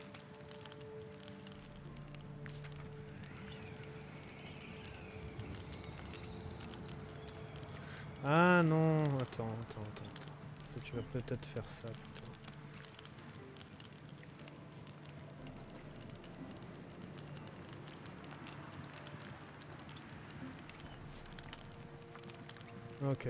Ah non, attends. Tu vas peut-être faire ça plutôt. Ok.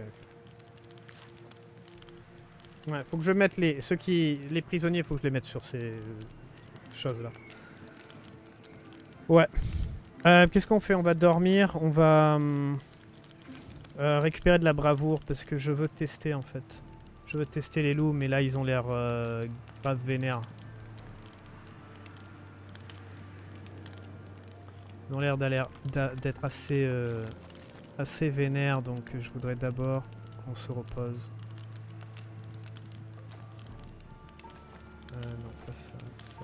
Ouais, faut que je mette les prisonniers, faut que je les mette sur ces choses-là. Ouais. Qu'est-ce qu'on fait? On va dormir, on va récupérer de la bravoure parce que je veux tester en fait. Je veux tester les loups, mais là ils ont l'air grave vénères. Ils ont l'air d'être assez vénères, donc je voudrais d'abord qu'on se repose. Non, pas ça, ça.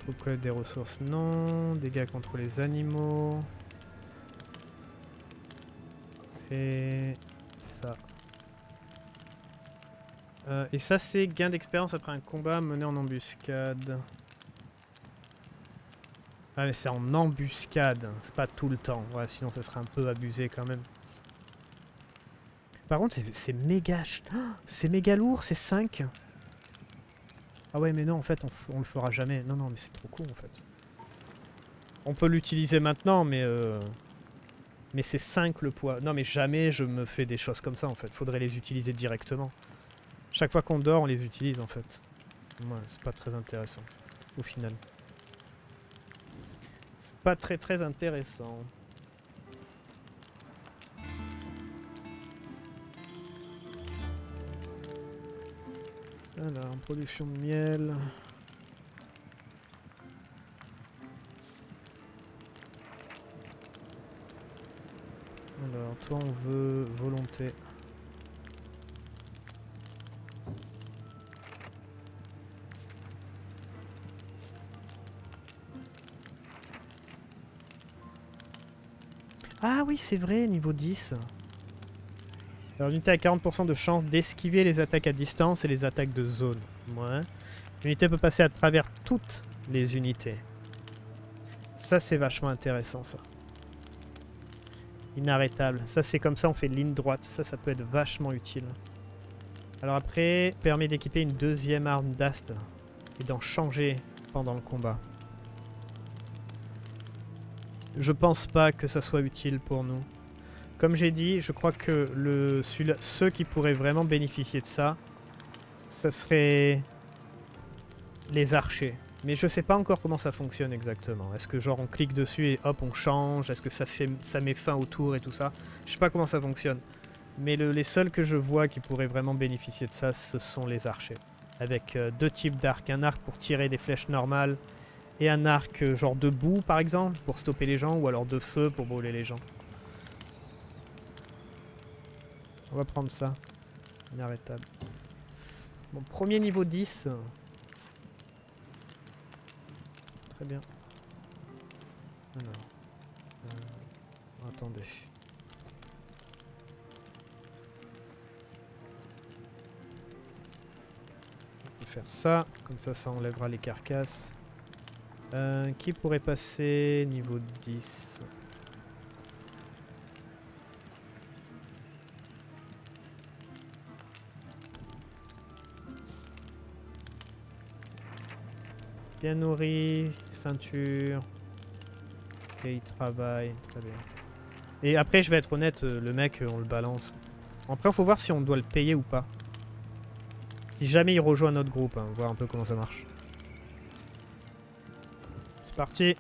Pourquoi des ressources? Non. Dégâts contre les animaux. Et ça. Et ça, c'est gain d'expérience après un combat mené en embuscade. Ah, mais c'est en embuscade, c'est pas tout le temps. Ouais, sinon ça serait un peu abusé quand même. Par contre, c'est méga... Oh, c'est méga lourd, c'est 5. Ah ouais, mais non, en fait, on le fera jamais. Non, non, mais c'est trop con, en fait. On peut l'utiliser maintenant, mais... Mais c'est 5 le poids. Non, mais jamais je me fais des choses comme ça, en fait. Faudrait les utiliser directement. Chaque fois qu'on dort, on les utilise, en fait. Ouais, c'est pas très intéressant, au final. C'est pas très intéressant. Alors, production de miel. Alors, toi on veut volonté. Ah oui, c'est vrai, niveau 10. Alors, l'unité a 40% de chance d'esquiver les attaques à distance et les attaques de zone. Ouais. L'unité peut passer à travers toutes les unités. Ça, c'est vachement intéressant, ça. Inarrêtable. Ça, c'est comme ça, on fait ligne droite. Ça peut être vachement utile. Alors après, permet d'équiper une deuxième arme d'ast et d'en changer pendant le combat. Je pense pas que ça soit utile pour nous. Comme j'ai dit, je crois que ceux qui pourraient vraiment bénéficier de ça, ça serait les archers. Mais je sais pas encore comment ça fonctionne exactement. Est-ce que genre on clique dessus et hop on change? Est-ce que ça met fin au tour et tout ça? Je sais pas comment ça fonctionne. Mais les seuls que je vois qui pourraient vraiment bénéficier de ça, ce sont les archers. Avec deux types d'arcs. Un arc pour tirer des flèches normales. Et un arc genre de boue par exemple, pour stopper les gens. Ou alors de feu pour brûler les gens. On va prendre ça. Inarrêtable. Bon, premier niveau 10. Très bien. Alors. Attendez. On peut faire ça. Comme ça enlèvera les carcasses. Qui pourrait passer niveau 10? Bien nourri, ceinture. Ok, il travaille, très bien. Et après, je vais être honnête, le mec, on le balance. Après, il faut voir si on doit le payer ou pas. Si jamais il rejoint notre groupe, hein, voir un peu comment ça marche. C'est parti.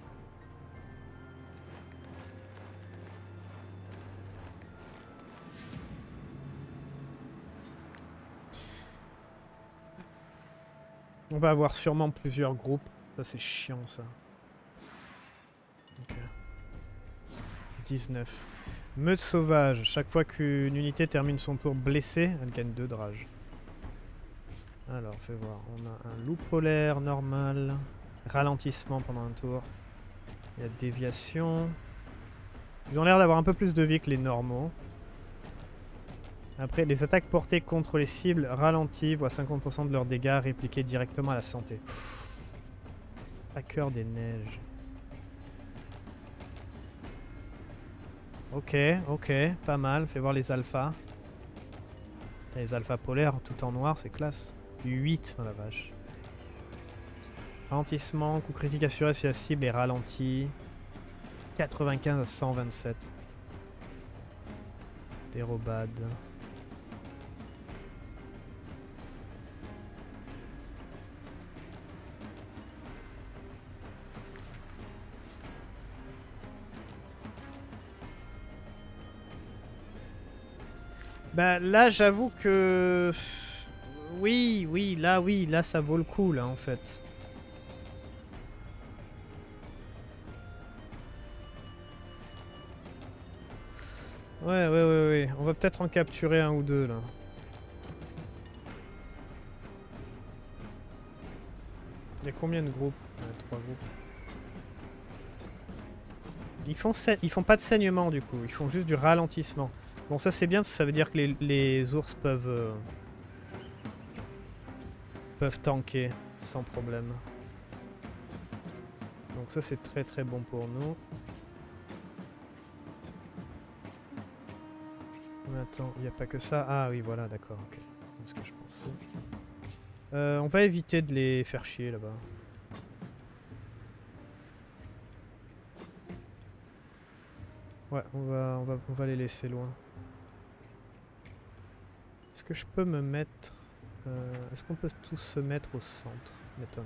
On va avoir sûrement plusieurs groupes. Ça, c'est chiant, ça. Ok. 19. Meute sauvage. Chaque fois qu'une unité termine son tour blessée, elle gagne 2 de rage. Alors, fais voir. On a un loup polaire normal. Ralentissement pendant un tour. Il y a déviation. Ils ont l'air d'avoir un peu plus de vie que les normaux. Après, les attaques portées contre les cibles ralenties voient 50% de leurs dégâts répliqués directement à la santé. Hacker des neiges. Ok, ok, pas mal. Fais voir les alphas. Les alphas polaires tout en noir, c'est classe. 8, oh la vache. Ralentissement, coup critique assuré si la cible est ralentie. 95 à 127. Dérobade. Bah là j'avoue que... Oui, là ça vaut le coup là en fait. Ouais. On va peut-être en capturer un ou deux là. Il y a combien de groupes? 3 groupes. Ils font pas de saignement du coup, ils font juste du ralentissement. Bon ça c'est bien, parce que ça veut dire que les ours peuvent tanker sans problème. Donc ça c'est très très bon pour nous. Mais attends, il n'y a pas que ça. Ah oui voilà, d'accord, ok. C'est ce que je pensais. On va éviter de les faire chier là-bas. Ouais, on va les laisser loin. Est-ce que je peux me mettre... Est-ce qu'on peut tous se mettre au centre? M'étonnerait.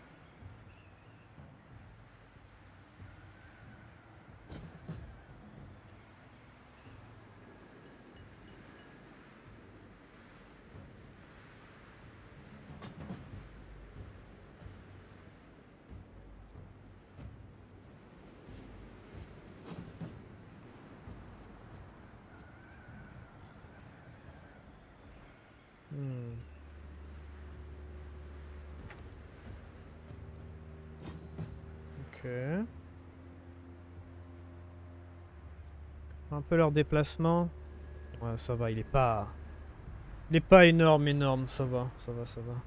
Ok. Un peu leur déplacement. Ouais, ça va, il est pas... Il est pas énorme, ça va, ça va, ça va.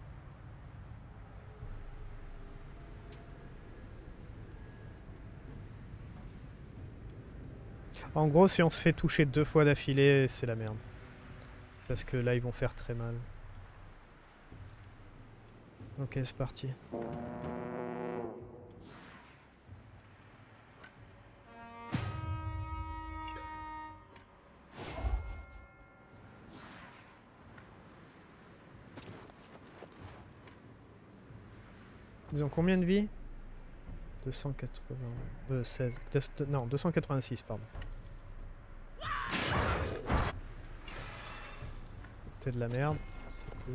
En gros, si on se fait toucher 2 fois d'affilée, c'est la merde. Parce que là, ils vont faire très mal. Ok, c'est parti. Ils ont combien de vie? 280... 16... Non, 286, pardon. C'était de la merde. C'est cool.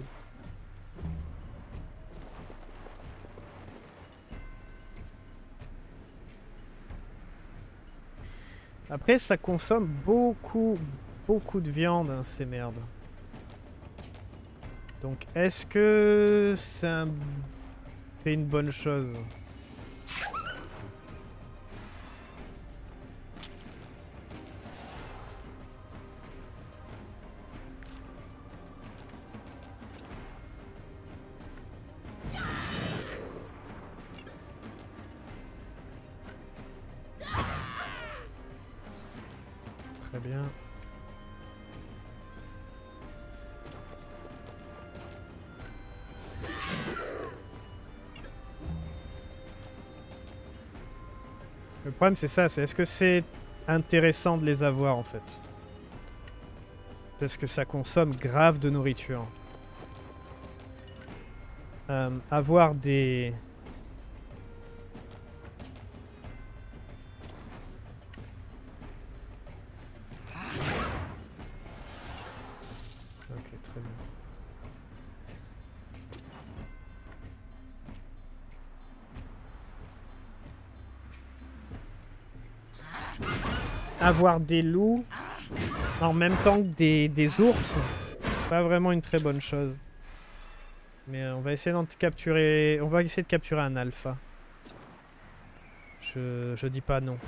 Après, ça consomme beaucoup de viande, hein, ces merdes. Donc, est-ce que c'est une bonne chose? Très bien. Le problème c'est ça, c'est est-ce que c'est intéressant de les avoir en fait? Parce que ça consomme grave de nourriture. Avoir des... Ok, très bien. Avoir des loups en même temps que des ours, c'est pas vraiment une très bonne chose. Mais on va essayer d'en capturer... On va essayer de capturer un alpha. Je dis pas non.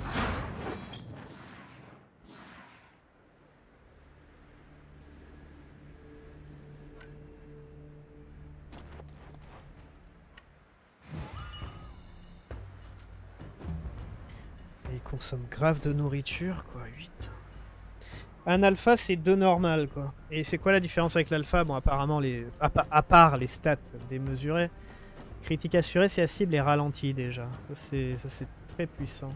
Et il consomme grave de nourriture, quoi, 8. Un alpha, c'est 2 normal, quoi. Et c'est quoi la différence avec l'alpha? Bon, apparemment, à part les stats démesurées, critique assurée si la cible est ralentie, déjà. Ça, c'est très puissant.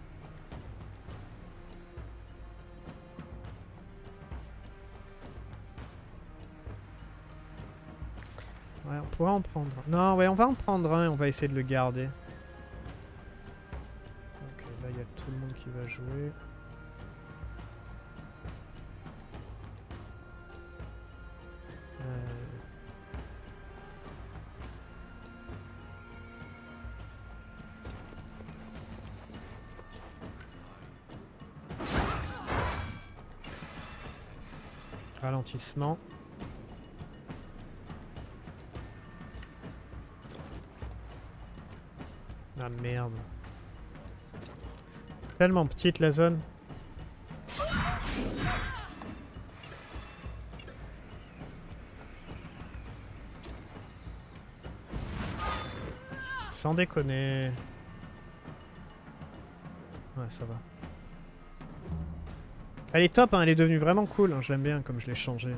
Ouais, on pourra en prendre un. Non, ouais, on va en prendre un et on va essayer de le garder. Ok, là, il y a tout le monde qui va jouer. Ralentissement. Ah Ah merde. Tellement petite la zone. Sans déconner. Ouais, ça va. Elle est top, hein, elle est devenue vraiment cool. Hein, je l'aime bien comme je l'ai changé.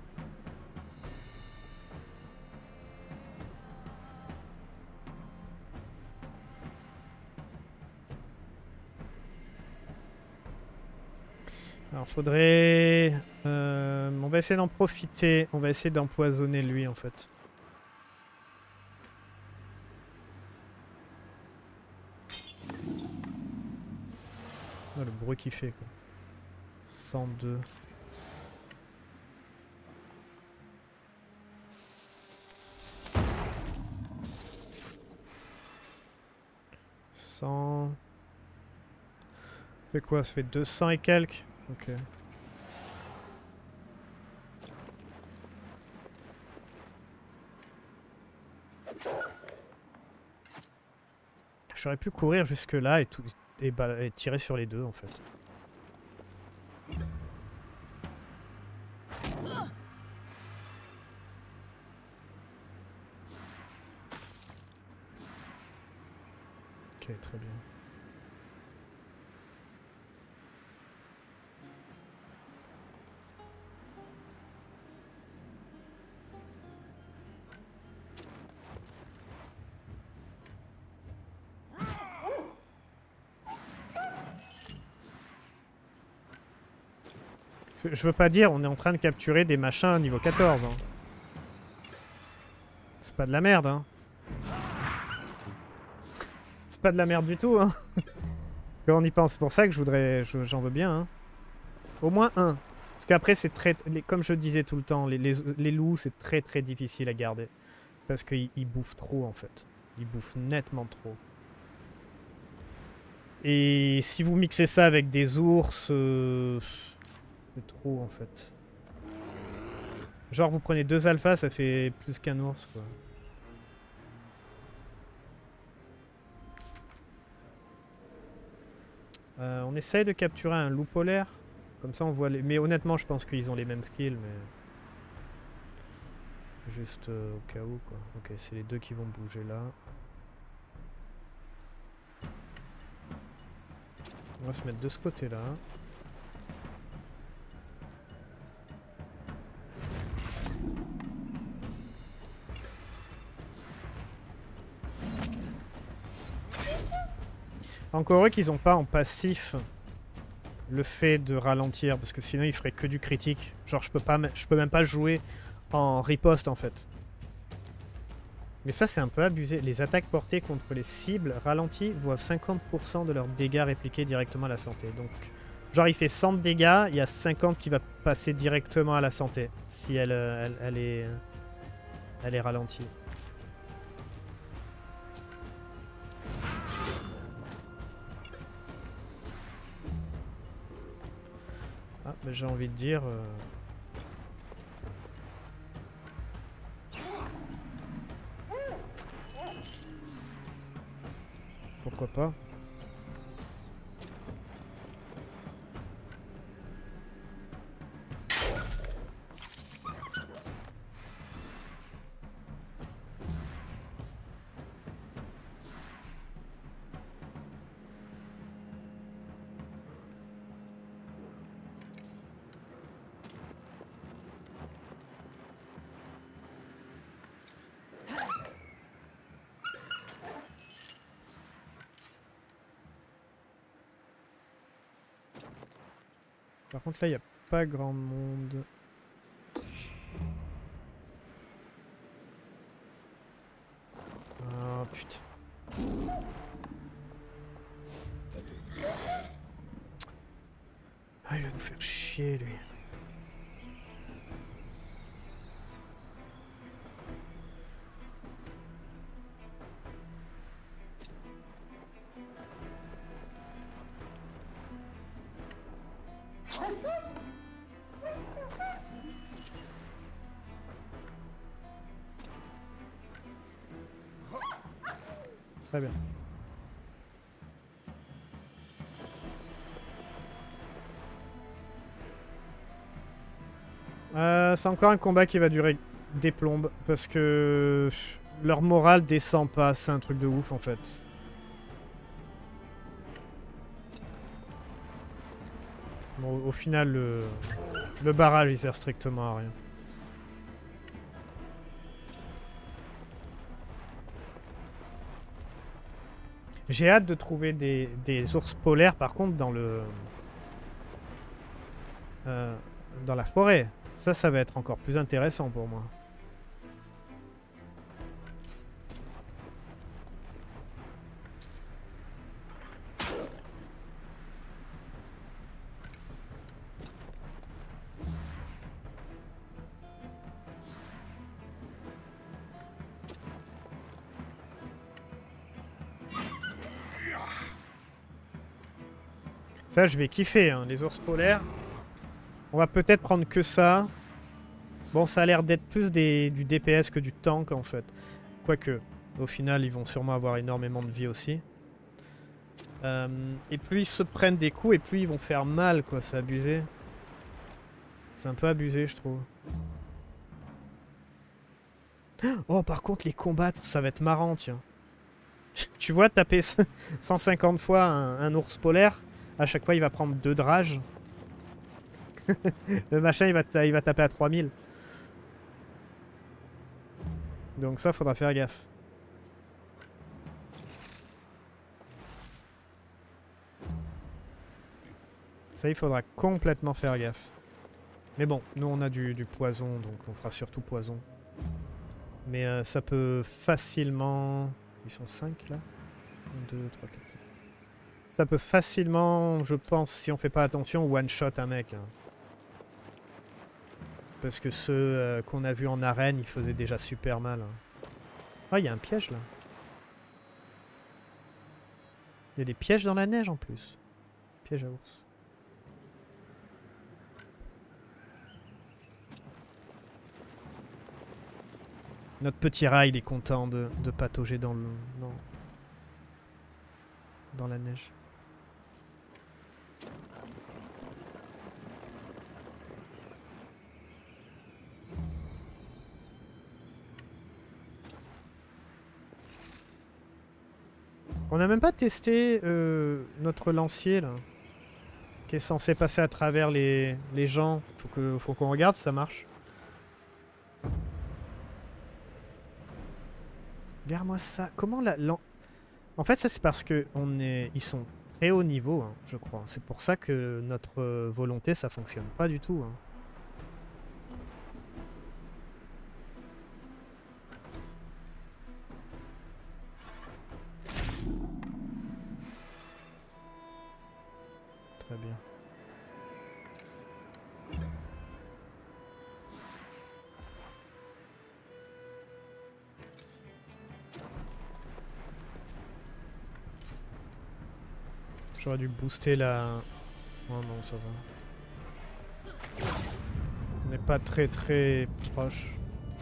Alors faudrait... on va essayer d'en profiter. On va essayer d'empoisonner lui en fait. Oh, le bruit qu'il fait quoi. 102. Ça fait quoi? Ça fait 200 et quelques. Ok. J'aurais pu courir jusque là et, et tirer sur les deux en fait. Ok, très bien. Je veux pas dire, on est en train de capturer des machins niveau 14. Hein. C'est pas de la merde, hein. C'est pas de la merde du tout, hein. Quand on y pense, c'est pour ça que j'en veux bien, hein. Au moins un. Parce qu'après, c'est très... Comme je disais tout le temps, les loups, c'est très très difficile à garder. Parce qu'ils bouffent trop, en fait. Ils bouffent nettement trop. Et si vous mixez ça avec des ours... C'est trop en fait. Genre vous prenez 2 alphas, ça fait plus qu'un ours quoi. On essaye de capturer un loup polaire. Comme ça on voit les... Mais honnêtement je pense qu'ils ont les mêmes skills mais... Juste au cas où quoi. Ok, c'est les deux qui vont bouger là. On va se mettre de ce côté là. Encore eux qu'ils n'ont pas en passif le fait de ralentir, parce que sinon ils feraient que du critique. Genre je peux même pas jouer en riposte en fait. Mais ça c'est un peu abusé. Les attaques portées contre les cibles ralenties voient 50% de leurs dégâts répliqués directement à la santé. Donc genre il fait 100 de dégâts, il y a 50 qui va passer directement à la santé si elle est ralentie. Ah, bah, j'ai envie de dire... Pourquoi pas? Par contre là il n'y a pas grand monde. Ah putain. Ah il va nous faire chier lui. Très bien. C'est encore un combat qui va durer des plombes parce que leur morale descend pas, c'est un truc de ouf en fait. Bon, au final, le barrage il sert strictement à rien. J'ai hâte de trouver des ours polaires par contre dans la forêt. Ça va être encore plus intéressant pour moi. Ça, je vais kiffer, hein, les ours polaires. On va peut-être prendre que ça. Bon, ça a l'air d'être plus du DPS que du tank, en fait. Quoique, au final, ils vont sûrement avoir énormément de vie aussi. Et plus ils se prennent des coups, et plus ils vont faire mal, quoi. C'est abusé. C'est un peu abusé, je trouve. Oh, par contre, les combattre, ça va être marrant, tiens. Tu vois, taper 150 fois un ours polaire, à chaque fois, il va prendre 2 de rage. Le machin, il va taper à 3000. Donc ça, faudra faire gaffe. Ça, il faudra complètement faire gaffe. Mais bon, nous, on a du poison, donc on fera surtout poison. Mais ça peut facilement... Ils sont 5, là 1, 2, 3, 4, 5. Ça peut facilement, je pense, si on fait pas attention, one-shot un mec. Hein. Parce que ceux qu'on a vus en arène, ils faisaient déjà super mal. Hein. Oh, il y a un piège, là. Il y a des pièges dans la neige, en plus. Piège à ours. Notre petit rat, il est content de patauger dans la neige. On n'a même pas testé notre lancier, là. Qui est censé passer à travers les gens. Faut qu'on regarde si ça marche. Regarde-moi ça. Comment la... En fait, ça c'est parce que ils sont très haut niveau, hein, je crois. C'est pour ça que notre volonté, ça fonctionne pas du tout. Hein. Très bien. J'aurais dû booster la... Oh non, ça va. On n'est pas très proche.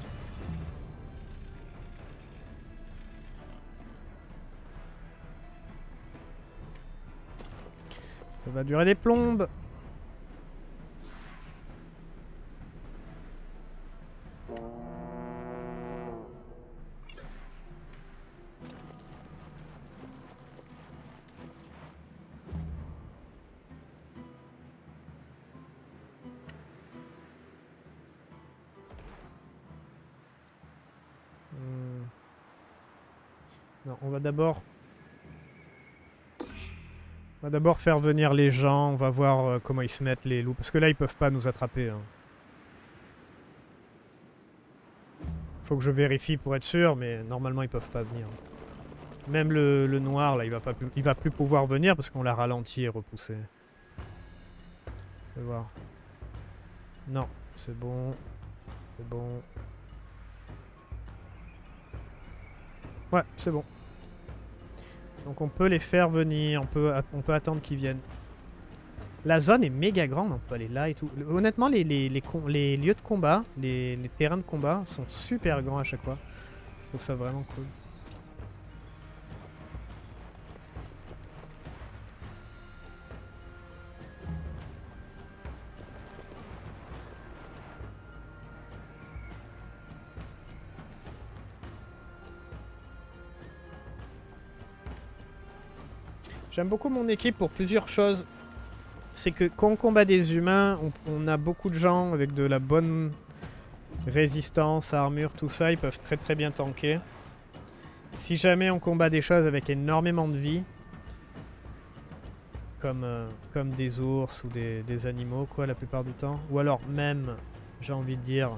Ça va durer des plombes. Non, on va d'abord faire venir les gens, on va voir comment ils se mettent les loups, parce que là ils peuvent pas nous attraper. Hein. Faut que je vérifie pour être sûr, mais normalement ils peuvent pas venir. Même le noir là, il va plus pouvoir venir parce qu'on l'a ralenti et repoussé. Je vais voir. Non, c'est bon. C'est bon. Ouais, c'est bon. Donc on peut les faire venir, on peut attendre qu'ils viennent. La zone est méga grande, on peut aller là et tout. Honnêtement, les lieux de combat, les terrains de combat sont super grands à chaque fois. Je trouve ça vraiment cool. J'aime beaucoup mon équipe pour plusieurs choses. C'est que quand on combat des humains, on a beaucoup de gens avec de la bonne résistance, armure, tout ça. Ils peuvent très très bien tanker. Si jamais on combat des choses avec énormément de vie, comme des ours ou des animaux, quoi, la plupart du temps. Ou alors même, j'ai envie de dire,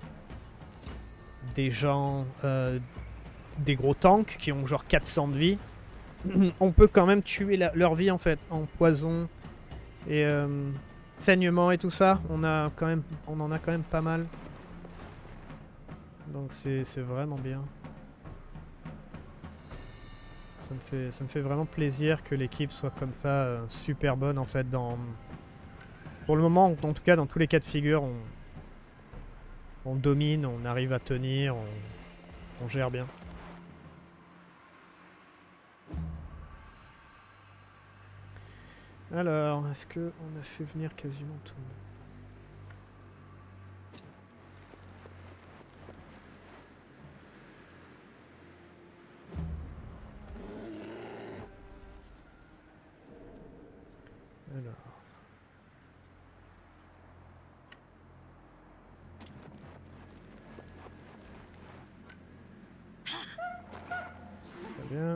des gens, des gros tanks qui ont genre 400 de vie. On peut quand même tuer leur vie en fait, en poison et saignement et tout ça. On en a quand même pas mal. Donc c'est vraiment bien. Ça me fait vraiment plaisir que l'équipe soit comme ça, super bonne en fait. Pour le moment, en tout cas dans tous les cas de figure, on domine, on arrive à tenir, on gère bien. Alors, est-ce qu'on a fait venir quasiment tout le monde? Alors. Très bien.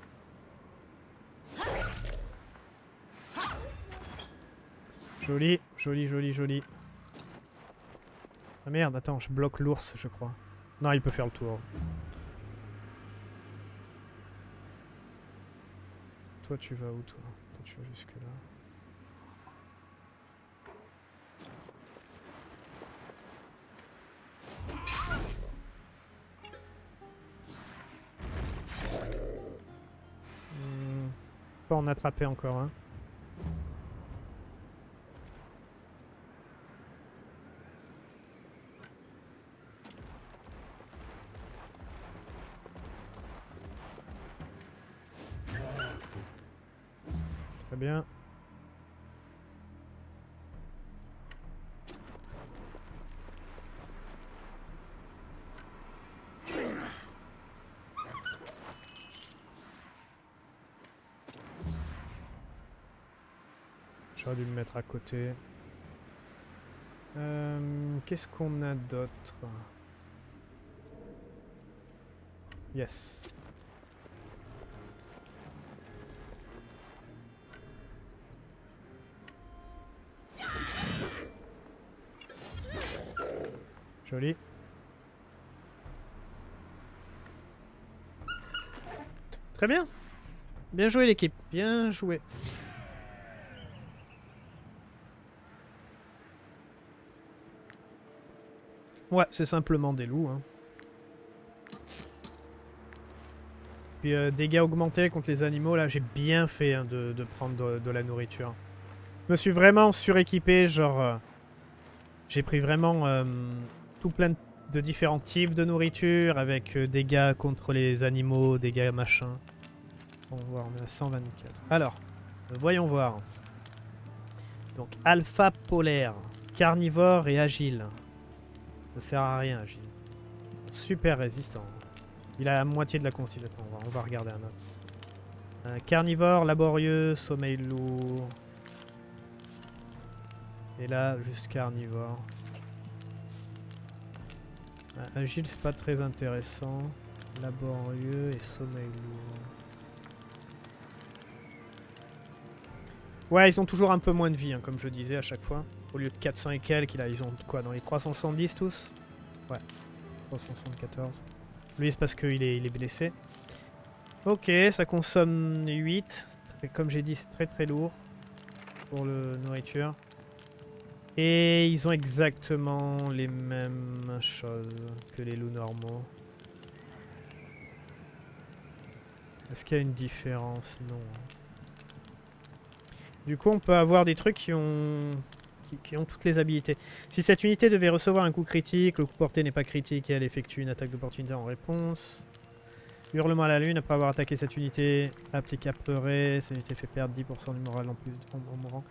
Joli, joli, joli, joli. Ah merde, attends, je bloque l'ours, je crois. Non, il peut faire le tour. Toi, tu vas où, toi? Toi, tu vas jusque là. Pas en attraper encore, hein. Très bien. J'aurais dû me mettre à côté. Qu'est-ce qu'on a d'autre? Yes. Joli. Très bien. Bien joué l'équipe. Bien joué. Ouais, c'est simplement des loups. Hein. Puis dégâts augmentés contre les animaux, là j'ai bien fait hein, de prendre de la nourriture. Je me suis vraiment suréquipé, genre... j'ai pris vraiment tout plein de différents types de nourriture avec dégâts contre les animaux, dégâts machin. On va voir, on est à 124. Alors, voyons voir. Donc alpha polaire, carnivore et agile. Ça sert à rien, agile. Ils sont super résistants. Il a la moitié de la constitution. On va regarder un autre. Carnivore, laborieux, sommeil lourd. Et là, juste carnivore. Agile, c'est pas très intéressant. Laborieux et sommeil lourd. Ouais, ils ont toujours un peu moins de vie, hein, comme je disais à chaque fois. Au lieu de 400 et quelques, là, ils ont quoi, dans les 370 tous? Ouais, 374. Lui, c'est parce qu'il est blessé. Ok, ça consomme 8. Comme j'ai dit, c'est très très lourd pour la nourriture. Et ils ont exactement les mêmes choses que les loups normaux. Est-ce qu'il y a une différence? Non. Du coup, on peut avoir des trucs qui ont toutes les habilités. Si cette unité devait recevoir un coup critique, le coup porté n'est pas critique et elle effectue une attaque d'opportunité en réponse. Hurlement à la lune, après avoir attaqué cette unité, applique apeuré, cette unité fait perdre 10% du moral en plus en mourant.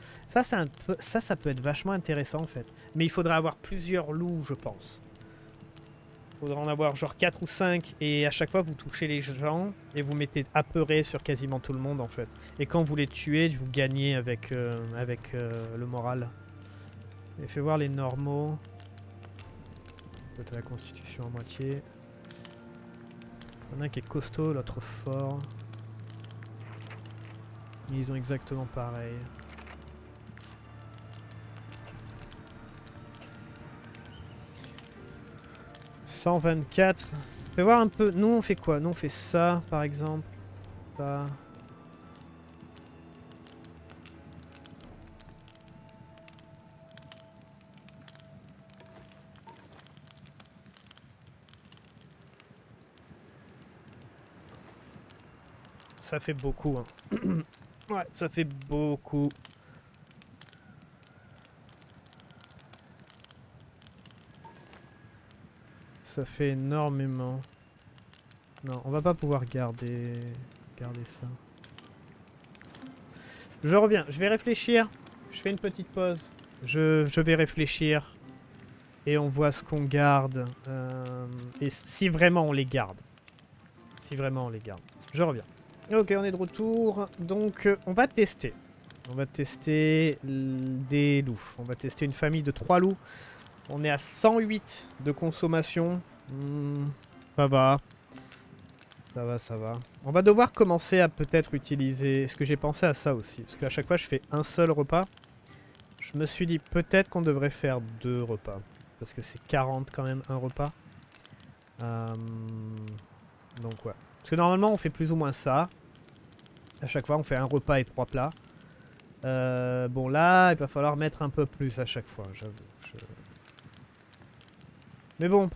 Ça peut être vachement intéressant en fait. Mais il faudrait avoir plusieurs loups, je pense. Faudra en avoir genre 4 ou 5 et à chaque fois vous touchez les gens et vous mettez apeuré sur quasiment tout le monde en fait. Et quand vous les tuez, vous gagnez avec, le moral. Et fais voir les normaux. Toi t'as la constitution à moitié. Il y en a un qui est costaud, l'autre fort. Ils ont exactement pareil. « 124. » Fais voir un peu. Nous on fait quoi? Nous on fait ça par exemple. Ça. Ça fait beaucoup. Hein. Ouais, ça fait beaucoup. Ça fait énormément. Non, on va pas pouvoir garder ça. Je reviens, je vais réfléchir. Je fais une petite pause. Je vais réfléchir. Et on voit ce qu'on garde. Et si vraiment on les garde. Si vraiment on les garde. Je reviens. Ok, on est de retour. Donc, on va tester. On va tester des loups. On va tester une famille de 3 loups. On est à 108 de consommation. Ça va. Ça va, ça va. On va devoir commencer à peut-être utiliser... Est-ce que j'ai pensé à ça aussi? Parce qu'à chaque fois, je fais un seul repas. Je me suis dit peut-être qu'on devrait faire 2 repas. Parce que c'est 40 quand même, un repas. Donc, ouais. Parce que normalement, on fait plus ou moins ça. À chaque fois, on fait un repas et 3 plats. Bon, là, il va falloir mettre un peu plus à chaque fois, j'avoue. Mais bon.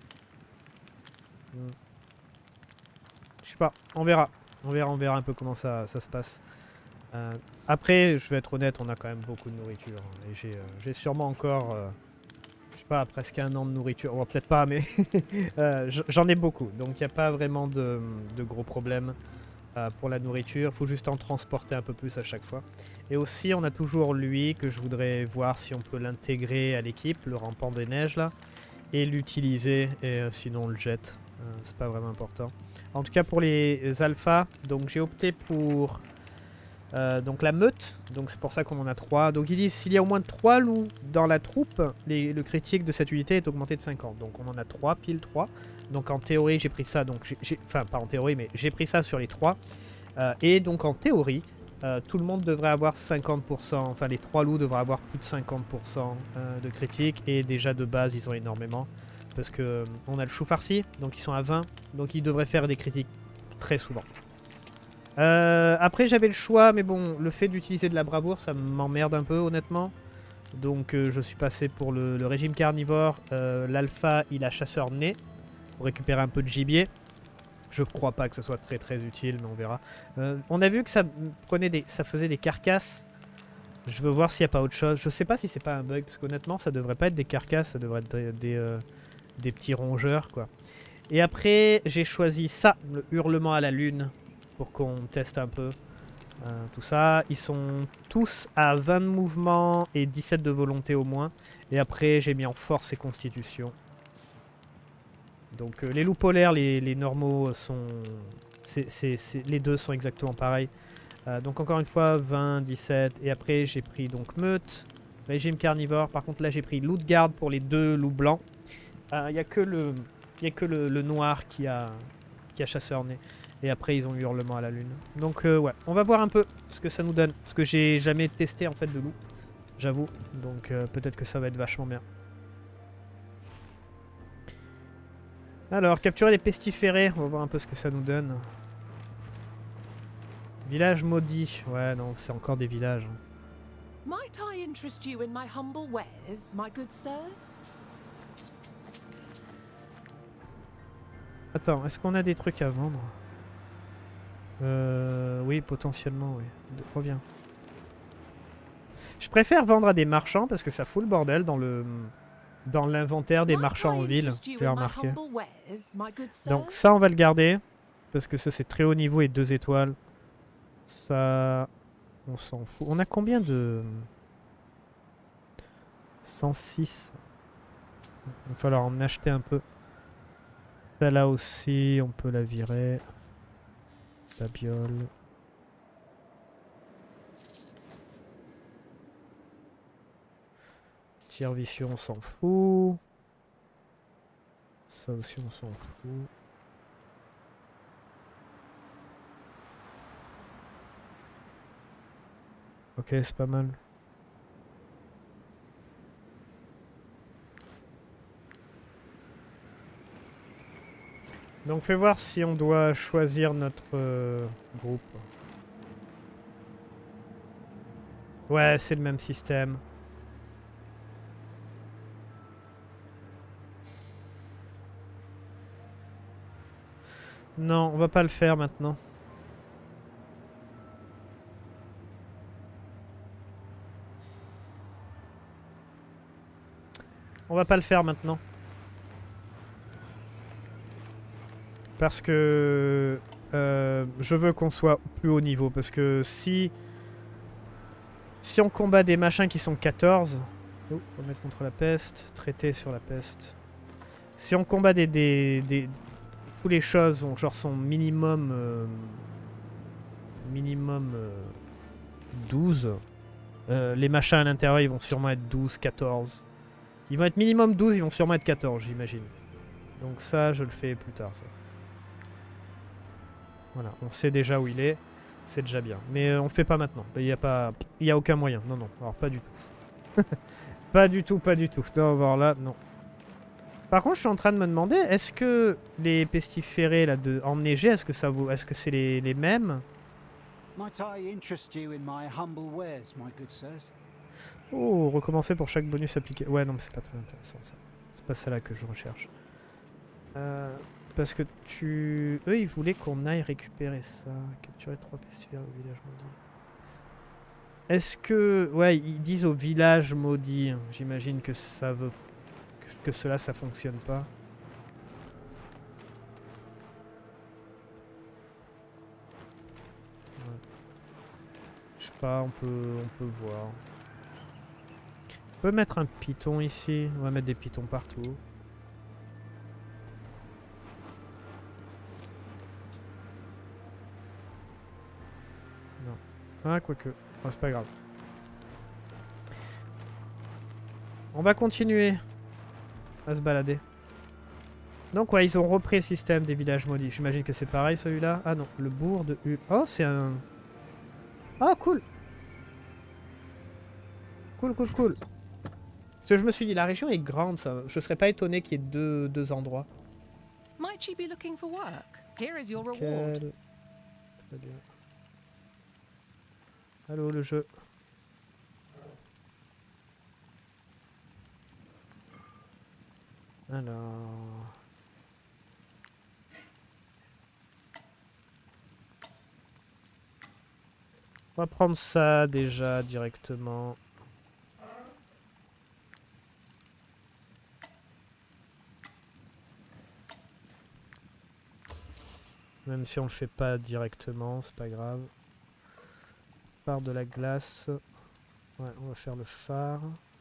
Je sais pas, on verra. On verra un peu comment ça se passe. Après, je vais être honnête, on a quand même beaucoup de nourriture. Et j'ai sûrement encore... je sais pas, presque 1 an de nourriture. Bon, peut-être pas, mais j'en ai beaucoup. Donc, il n'y a pas vraiment de gros problèmes pour la nourriture. Il faut juste en transporter un peu plus à chaque fois. Et aussi, on a toujours lui que je voudrais voir si on peut l'intégrer à l'équipe, le rampant des neiges, là. Et l'utiliser, et sinon on le jette. C'est pas vraiment important. En tout cas, pour les alphas, donc j'ai opté pour... donc la meute, donc c'est pour ça qu'on en a 3. Donc ils disent s'il y a au moins 3 loups dans la troupe, le critique de cette unité est augmenté de 50. Donc on en a 3, pile 3. Donc en théorie j'ai pris ça, donc enfin pas en théorie mais j'ai pris ça sur les 3. Et donc en théorie, tout le monde devrait avoir 50%, enfin les 3 loups devraient avoir plus de 50% de critique. Et déjà de base ils ont énormément. Parce que on a le chou farci, donc ils sont à 20. Donc ils devraient faire des critiques très souvent. Après j'avais le choix, mais bon, le fait d'utiliser de la bravoure, ça m'emmerde un peu honnêtement. Donc je suis passé pour le régime carnivore. L'alpha, il a chasseur né, pour récupérer un peu de gibier. Je crois pas que ça soit très très utile, mais on verra. On a vu que ça faisait des carcasses. Je veux voir s'il n'y a pas autre chose. Je sais pas si c'est pas un bug, parce qu'honnêtement, ça devrait pas être des carcasses, ça devrait être des petits rongeurs, quoi. Et après, j'ai choisi ça, le hurlement à la lune, pour qu'on teste un peu tout ça. Ils sont tous à 20 de mouvement et 17 de volonté au moins. Et après, j'ai mis en force et constitution. Donc les loups polaires, les normaux sont... les deux sont exactement pareils. Donc encore une fois, 20, 17. Et après, j'ai pris donc meute, régime carnivore. Par contre, là, j'ai pris loup de garde pour les 2 loups blancs. Il n'y a que le noir qui a chasseur né. Et après, ils ont hurlement à la lune. Donc ouais, on va voir un peu ce que ça nous donne. Parce que j'ai jamais testé en fait de loup, j'avoue. Donc peut-être que ça va être vachement bien. Alors, capturer les pestiférés. On va voir un peu ce que ça nous donne. Village maudit. Ouais, non, c'est encore des villages. Might I interest you in my humble wares, my good sirs? Attends, est-ce qu'on a des trucs à vendre? Oui, potentiellement, oui. Reviens. Je préfère vendre à des marchands parce que ça fout le bordel dans l'inventaire des marchands en ville, j'ai remarqué. Donc ça, on va le garder. Parce que ça, c'est très haut niveau et 2 étoiles. Ça... On s'en fout. On a combien de... 106. Il va falloir en acheter un peu. Celle-là aussi, on peut la virer. Babiole. Tir vicieux, on s'en fout. Ça aussi, on s'en fout. Ok, c'est pas mal. Donc fais voir si on doit choisir notre groupe. Ouais, c'est le même système. Non, on va pas le faire maintenant. On va pas le faire maintenant. Parce que je veux qu'on soit plus haut niveau. Parce que si on combat des machins qui sont 14... Oh, on va mettre contre la peste. Traiter sur la peste. Si on combat tous les choses genre sont minimum... minimum 12. Les machins à l'intérieur ils vont sûrement être 12, 14. Ils vont être minimum 12, ils vont sûrement être 14 j'imagine. Donc ça je le fais plus tard ça. Voilà, on sait déjà où il est. C'est déjà bien. Mais on le fait pas maintenant. Il y a aucun moyen. Non, non. Alors pas du tout. Pas du tout, pas du tout. Non, voir là, non. Par contre, je suis en train de me demander, est-ce que les pestiférés là enneigés, est-ce que ça vaut, est-ce que c'est les mêmes? Oh, recommencer pour chaque bonus appliqué. Ouais, non, mais c'est pas très intéressant ça. C'est pas celle-là que je recherche. Parce que eux, ils voulaient qu'on aille récupérer ça. Capturer 3 pestiférés au village maudit. Est-ce que... Ouais, ils disent au village maudit. J'imagine que ça veut... Que cela, ça fonctionne pas. Ouais. Je sais pas, on peut voir. On peut mettre un python ici. On va mettre des pythons partout. Ah, quoique. Oh, c'est pas grave. On va continuer à se balader. Donc, ouais, ils ont repris le système des villages maudits. J'imagine que c'est pareil, celui-là. Ah non, le bourg de Hul. Oh, c'est un... Oh, cool. Cool, cool, cool. Parce que je me suis dit, la région est grande, ça. Je serais pas étonné qu'il y ait deux endroits. Might you be looking for work? Here is your reward. Très bien. Allô, le jeu. Alors... On va prendre ça déjà directement. Même si on le fait pas directement, c'est pas grave. Phare de la glace. Ouais, on va faire le phare.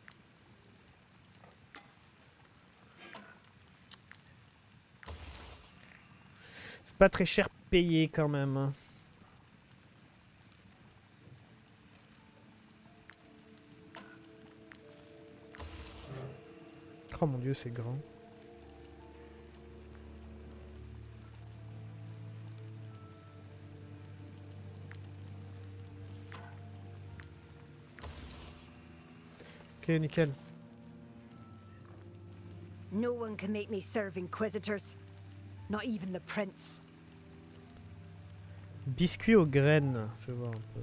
C'est pas très cher payé quand même. Hein. Oh mon dieu, c'est grand. Ok, nickel. No one can make me serve inquisitors. Not even the prince. Biscuit aux graines. Fais voir un peu.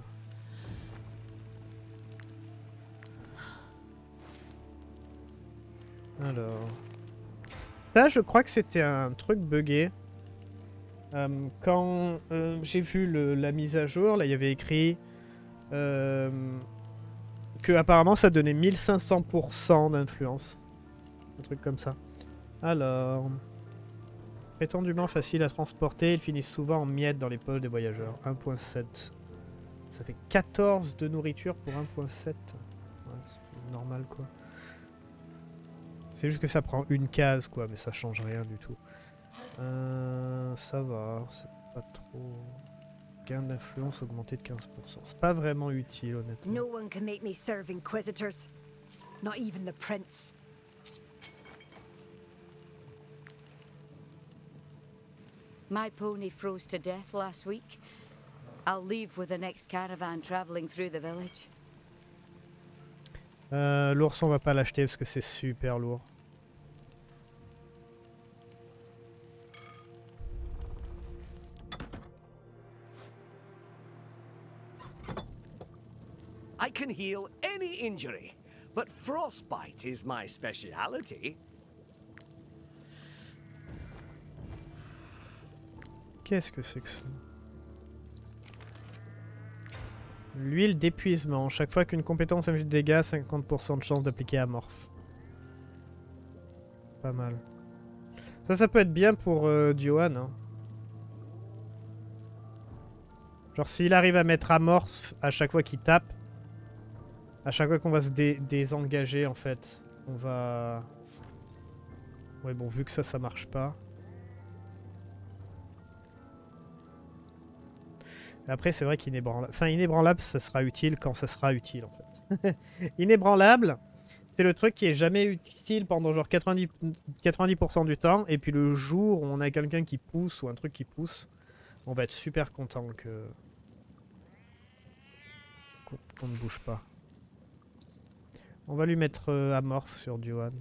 Alors... Ça, je crois que c'était un truc buggé. Quand j'ai vu la mise à jour, là, il y avait écrit... que apparemment ça donnait 1500% d'influence. Un truc comme ça. Alors... Prétendument facile à transporter, ils finissent souvent en miettes dans les poches des voyageurs. 1.7. Ça fait 14 de nourriture pour 1.7. Ouais, c'est normal quoi. C'est juste que ça prend une case quoi, mais ça change rien du tout. Ça va, c'est pas trop... Gain d'influence augmenté de 15%. C'est pas vraiment utile, honnêtement. No one can make me serve Inquisitors. Not even the Prince. My pony froze to death last week. I'll leave with the next caravan traveling through the village. L'ours, on va pas l'acheter parce que c'est super lourd. I can heal any injury, but frostbite is my speciality. Qu'est-ce que c'est que ça? L'huile d'épuisement. Chaque fois qu'une compétence inflige de dégâts, 50% de chance d'appliquer amorphe. Pas mal. Ça peut être bien pour Johan. Hein. Genre s'il arrive à mettre amorphe à chaque fois qu'il tape, à chaque fois qu'on va se désengager en fait, on va... Ouais bon, vu que ça marche pas. Après, c'est vrai qu'inébranlable... Enfin, inébranlable, ça sera utile quand ça sera utile, en fait. Inébranlable, c'est le truc qui est jamais utile pendant genre 90% du temps. Et puis le jour où on a quelqu'un qui pousse ou un truc qui pousse, on va être super content qu'on ne bouge pas. On va lui mettre amorphe sur Johan.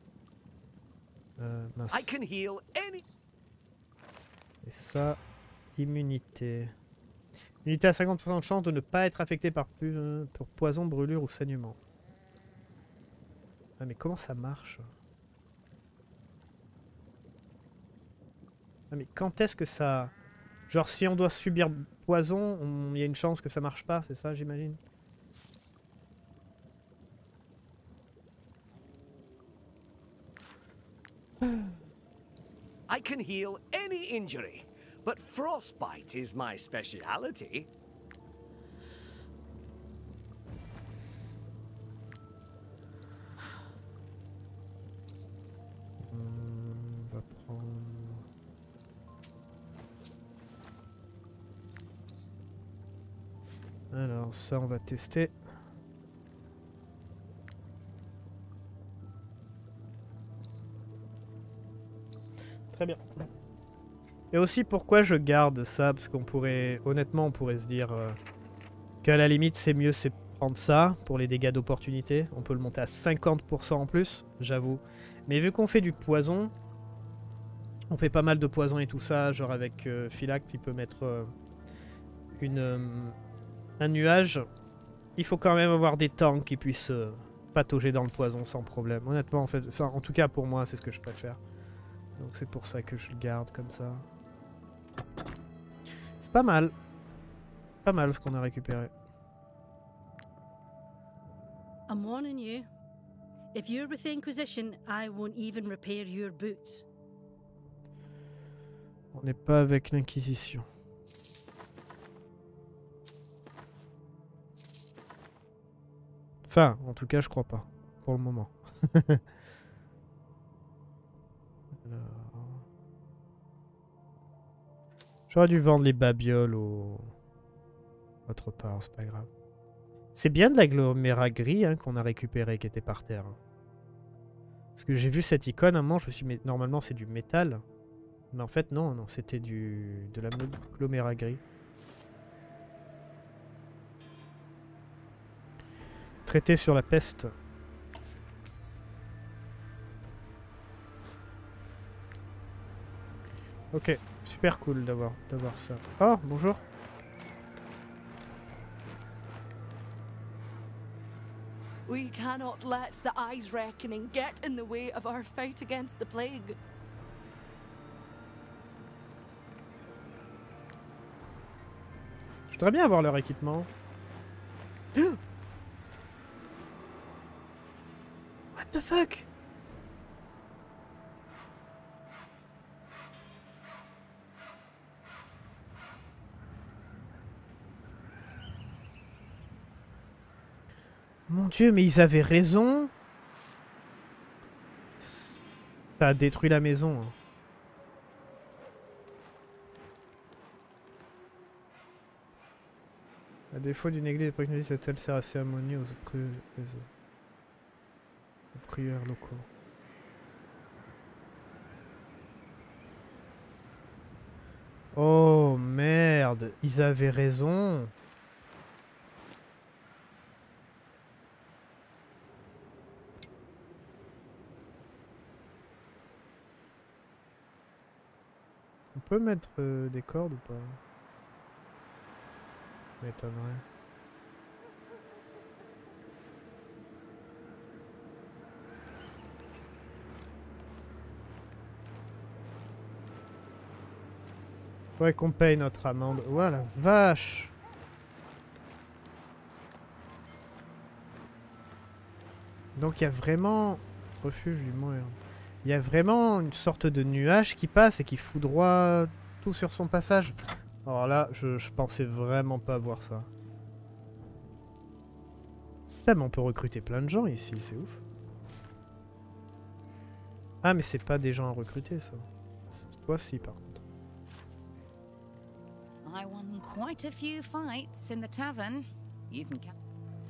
Mince. I can heal any... Et ça, immunité. Unité à 50% de chance de ne pas être affecté par poison, brûlure ou saignement. Ah mais comment ça marche? Ah mais quand est-ce que ça... Genre si on doit subir poison, il y a une chance que ça marche pas, c'est ça j'imagine? I can heal any injury, but frostbite is my speciality. On va prendre... Alors ça on va tester. Très bien. Et aussi pourquoi je garde ça, parce qu'on pourrait, honnêtement on pourrait se dire qu'à la limite c'est mieux c'est prendre ça pour les dégâts d'opportunité. On peut le monter à 50% en plus, j'avoue. Mais vu qu'on fait du poison, on fait pas mal de poison et tout ça, genre avec Phylact il peut mettre un nuage. Il faut quand même avoir des tanks qui puissent patauger dans le poison sans problème. Honnêtement en fait, enfin en tout cas pour moi c'est ce que je préfère. Donc c'est pour ça que je le garde comme ça. C'est pas mal. Pas mal ce qu'on a récupéré. I'm warning you. If you're with the Inquisition, I won't even repair your boots. On n'est pas avec l'Inquisition. Enfin, en tout cas, je crois pas. Pour le moment. J'aurais dû vendre les babioles autre part, c'est pas grave. C'est bien de l'agglomérat gris hein, qu'on a récupéré qui était par terre. Parce que j'ai vu cette icône, à un moment je me suis dit, mais normalement c'est du métal. Mais en fait non, non, c'était de l'agglomérat gris. Traité sur la peste. Ok, super cool d'avoir ça. Oh, bonjour. We cannot let the Eyes Reckoning get in the way of our fight against the plague. Je voudrais bien avoir leur équipement. What the fuck? Mon Dieu, mais ils avaient raison. Ça a détruit la maison. À défaut d'une église de préconiser cette telle sert à cérémonie aux prieurs locaux. Oh merde, ils avaient raison. On peut mettre des cordes ou pas? M'étonnerait. Faudrait qu'on paye notre amende. Oh la vache! Donc il y a vraiment... Refuge du mont. Il y a vraiment une sorte de nuage qui passe et qui foudroie tout sur son passage. Alors là, je pensais vraiment pas voir ça. Putain, mais on peut recruter plein de gens ici, c'est ouf. Ah, mais c'est pas des gens à recruter, ça. Toi, si, par contre. I won quite a few fights in the tavern. You can count.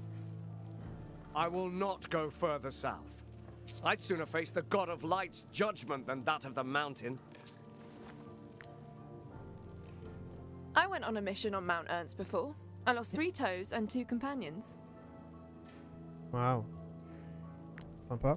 I will not go further south. I'd sooner face the God of Light's judgment than that of the mountain. I went on a mission on Mount Ernst before. I lost 3 toes and 2 companions. Wow. Sympa.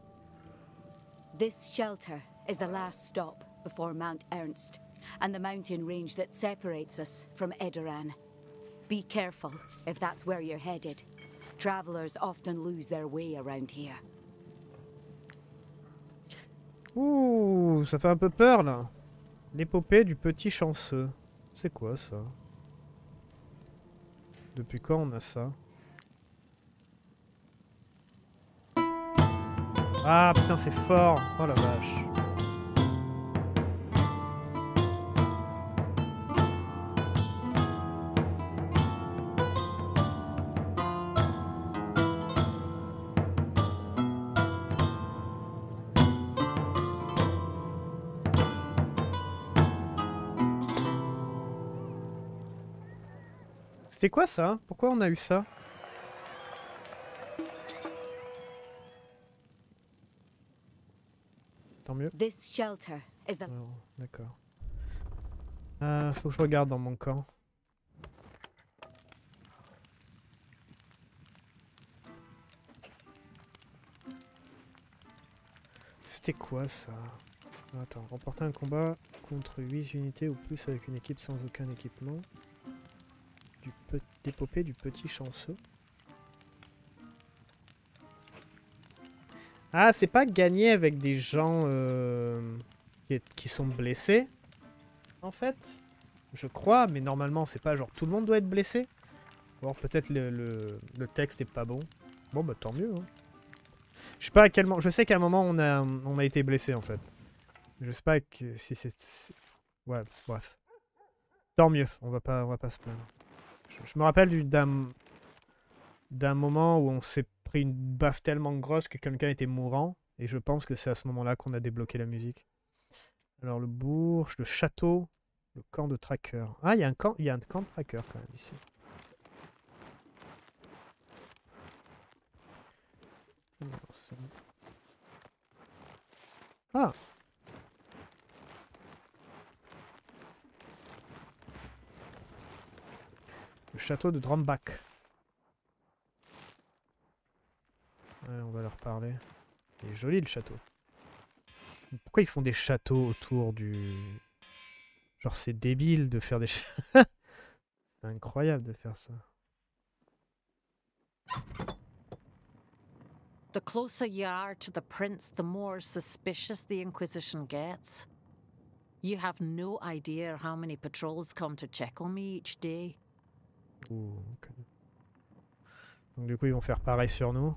This shelter is the last stop before Mount Ernst, and the mountain range that separates us from Edoran. Be careful if that's where you're headed. Travelers often lose their way around here. Ouh, ça fait un peu peur là. L'épopée du petit chanceux. C'est quoi ça? Depuis quand on a ça? Ah putain, c'est fort. Oh la vache. C'était quoi ça? Pourquoi on a eu ça? Tant mieux. This shelter is the... Oh, d'accord. Faut que je regarde dans mon camp. C'était quoi ça? Attends, remporter un combat contre 8 unités ou plus avec une équipe sans aucun équipement. L'épopée du petit chanceux. Ah, c'est pas gagner avec des gens qui sont blessés, en fait. Je crois, mais normalement, c'est pas genre tout le monde doit être blessé. Ou alors peut-être le texte est pas bon. Bon, bah tant mieux. Hein. Je sais pas à quel moment. Je sais qu'à un moment, on a été blessé, en fait. Je sais pas si c'est... Ouais, bref. Tant mieux, on va pas se plaindre. Je me rappelle d'un moment où on s'est pris une baffe tellement grosse que quelqu'un était mourant. Et je pense que c'est à ce moment-là qu'on a débloqué la musique. Alors le bourg, le château, le camp de tracker. Ah, il y a un camp de tracker quand même ici. Alors, ça... Ah! Le château de Drombach. Ouais, on va leur parler. Il est joli le château. Pourquoi ils font des châteaux autour du... Genre c'est débile de faire des... C'est incroyable de faire ça. The closer you are to the prince, the more suspicious the Inquisition gets. You have no idea how many patrols come to check on me each day. Ouh, ok. Donc du coup ils vont faire pareil sur nous.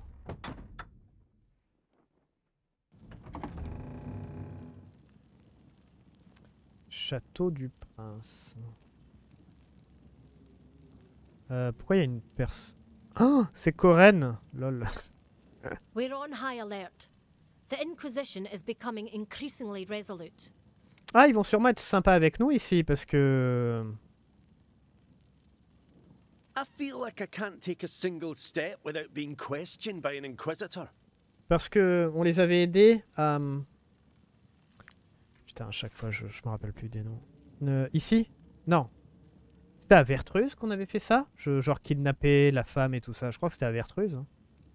Château du prince. Pourquoi il y a une personne... Oh, c'est Coren. Lol. We're on high alert. The Inquisition is becoming increasingly resolute. Ah, ils vont sûrement être sympas avec nous ici parce que... I feel like I can't take a single step without being questioned by an inquisitor. Parce que on les avait aidés à... Putain, à chaque fois, je me rappelle plus des noms. Ici? Non. C'était à Vertreuse qu'on avait fait ça? Genre kidnapper la femme et tout ça. Je crois que c'était à Vertreuse. Hein.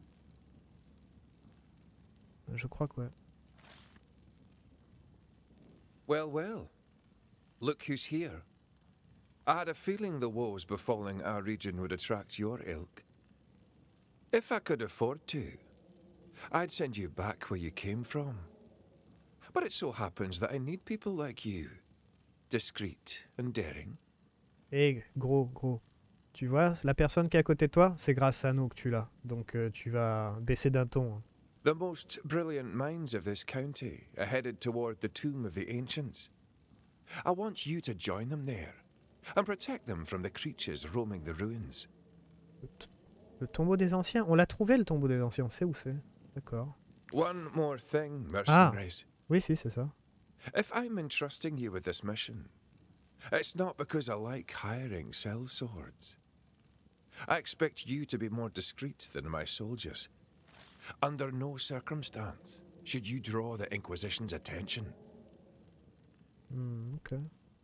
Je crois que ouais. Well, well. Look who's here. I had a feeling the woes befalling our region would attract your ilk. If I could afford to, I'd send you back where you came from. But it so happens that I need people like you. Discreet and daring. Eh, gros. Tu vois, la personne qui est à côté de toi, c'est grâce à nous que tu l'as. Donc tu vas baisser d'un ton. Hein. The most brilliant minds of this county are headed toward the tomb of the ancients. I want you to join them there and protect them from the creatures roaming the ruins. Le tombeau des anciens? On l'a trouvé le tombeau des anciens, on sait où c'est. D'accord. One more thing, mercenaries. Oui, si, c'est ça. If I'm entrusting you with this mission, it's not because I like hiring cell swords. I expect you to be more discreet than my soldiers. Under no circumstance should you draw the Inquisition's attention. Ok.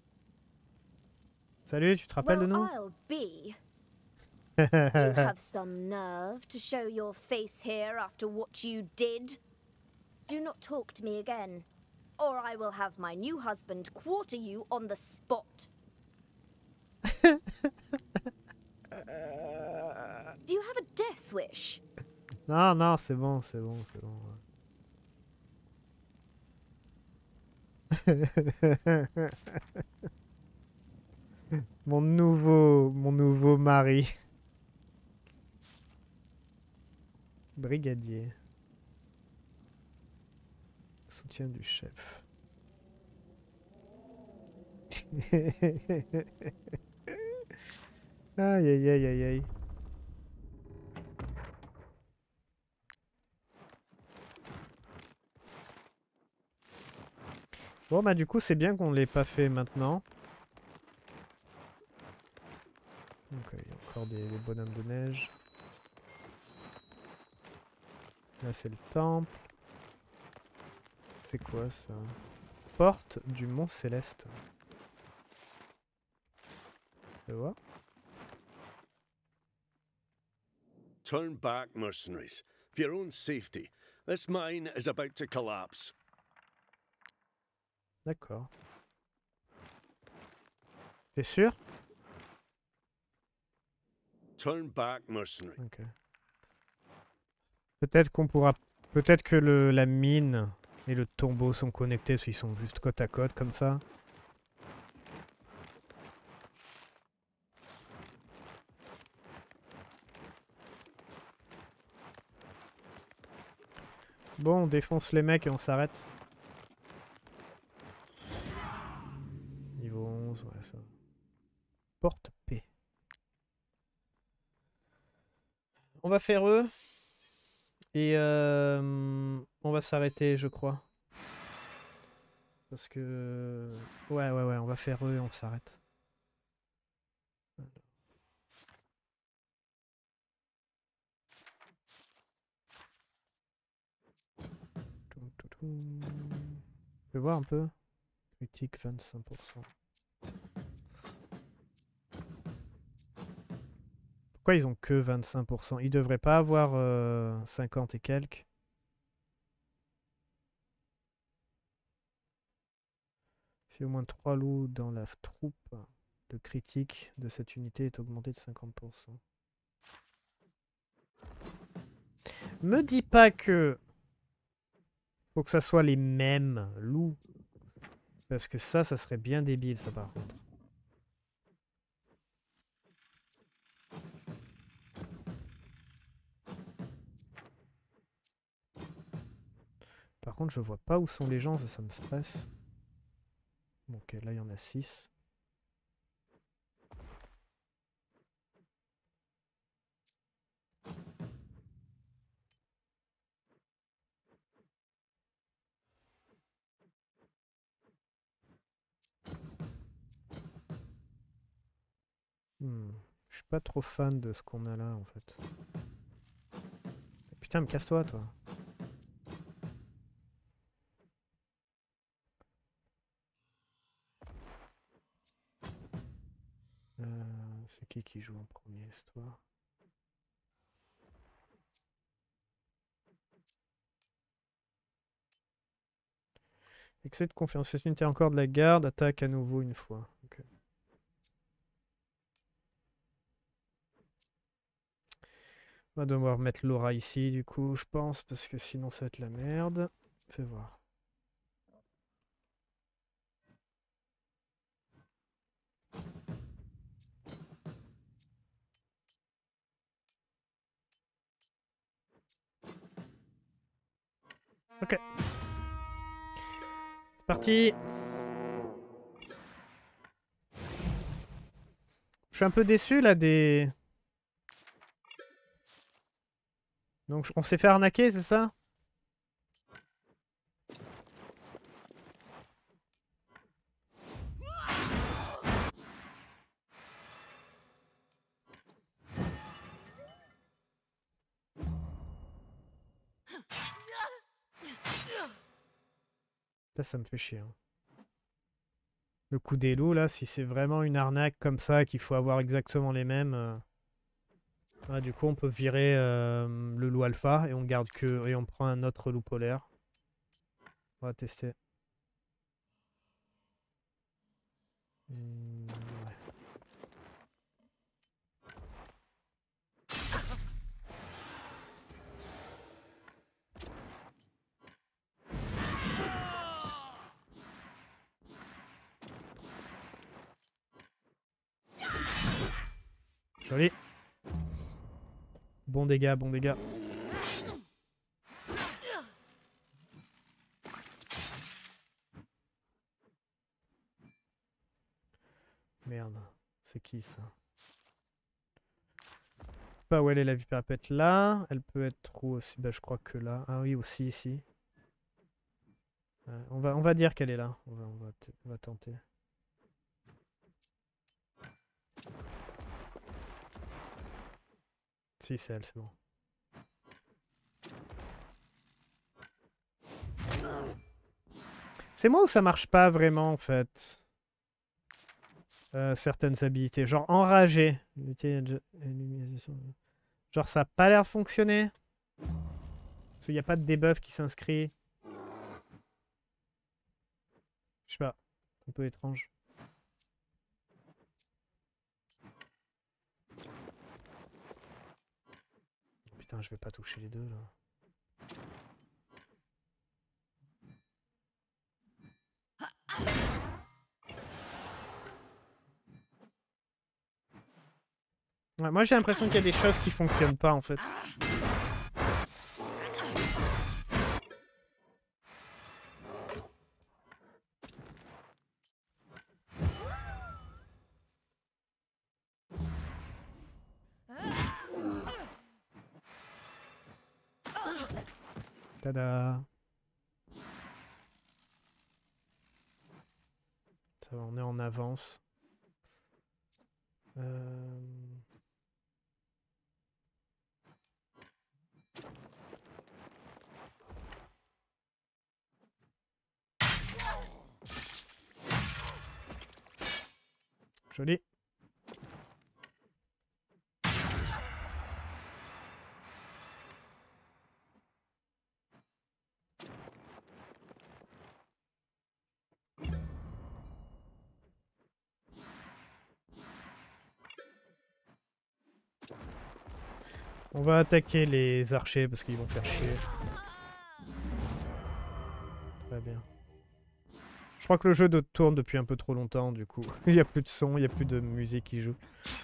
Salut, tu te rappelles de nous? I'll be. You have some nerve to show your face here after what you did. Do not talk to me again, or I will have my new husband quarter you on the spot. Do you have a death wish? Non, c'est bon. Mon nouveau mari. Brigadier. Soutien du chef. Aïe. Bon bah du coup c'est bien qu'on l'ait pas fait maintenant. Donc il y a encore des bonhommes de neige. Là c'est le temple. C'est quoi ça? Porte du Mont Céleste. Tu vois? Turn back, mercenaries. For your own safety. This mine is about to collapse. D'accord. T'es sûr? Turn back, mercenary. Ok. Peut-être qu'on pourra... Peut-être que la mine et le tombeau sont connectés parce qu'ils sont juste côte à côte comme ça. Bon, on défonce les mecs et on s'arrête. Niveau 11, ouais ça. Porte P. On va faire eux. Et on va s'arrêter, je crois. Parce que... Ouais, on va faire eux et on s'arrête. Je vais voir un peu. Critique 25%. Pourquoi ils ont que 25%? Ils devraient pas avoir 50 et quelques. Si au moins 3 loups dans la troupe, le critique de cette unité est augmenté de 50%. Me dis pas que... Faut que ça soit les mêmes loups. Parce que ça serait bien débile, ça, par contre. Par contre, je vois pas où sont les gens, ça me stresse. Bon, ok, là, il y en a 6. Je Pas trop fan de ce qu'on a là en fait. Putain, mais casse-toi toi. C'est qui joue en premier, c'est toi? Excès de confiance. Cette unité encore de la garde, attaque à nouveau une fois. Okay. On va devoir mettre Laura ici du coup, je pense, parce que sinon ça va être la merde. Fais voir. Ok. C'est parti. Je suis un peu déçu là des... Donc on s'est fait arnaquer, c'est ça? Ça me fait chier. Hein. Le coup des loups, là, si c'est vraiment une arnaque comme ça, qu'il faut avoir exactement les mêmes... Ah, du coup, on peut virer le loup alpha et on garde que... Et on prend un autre loup polaire. On va tester. Ouais. Joli. Bon dégâts, bon dégâts. Merde, c'est qui ça? Pas où elle est la vipère, elle peut être là. Elle peut être où aussi? Bah je crois que là. Ah oui, aussi ici. On va dire qu'elle est là. On va tenter. Si, c'est elle, c'est bon. C'est moi ou ça marche pas vraiment en fait? Certaines habilités. Genre enragé. Genre ça a pas l'air fonctionner. Parce qu'il n'y a pas de debuff qui s'inscrit. Je sais pas. Un peu étrange. Putain, je vais pas toucher les deux là. Ouais, moi j'ai l'impression qu'il y a des choses qui fonctionnent pas en fait. Tada. Ça va, on est en avance. Joli. On va attaquer les archers parce qu'ils vont faire chier. Très bien. Je crois que le jeu tourne depuis un peu trop longtemps du coup. Il n'y a plus de son, il n'y a plus de musique qui joue.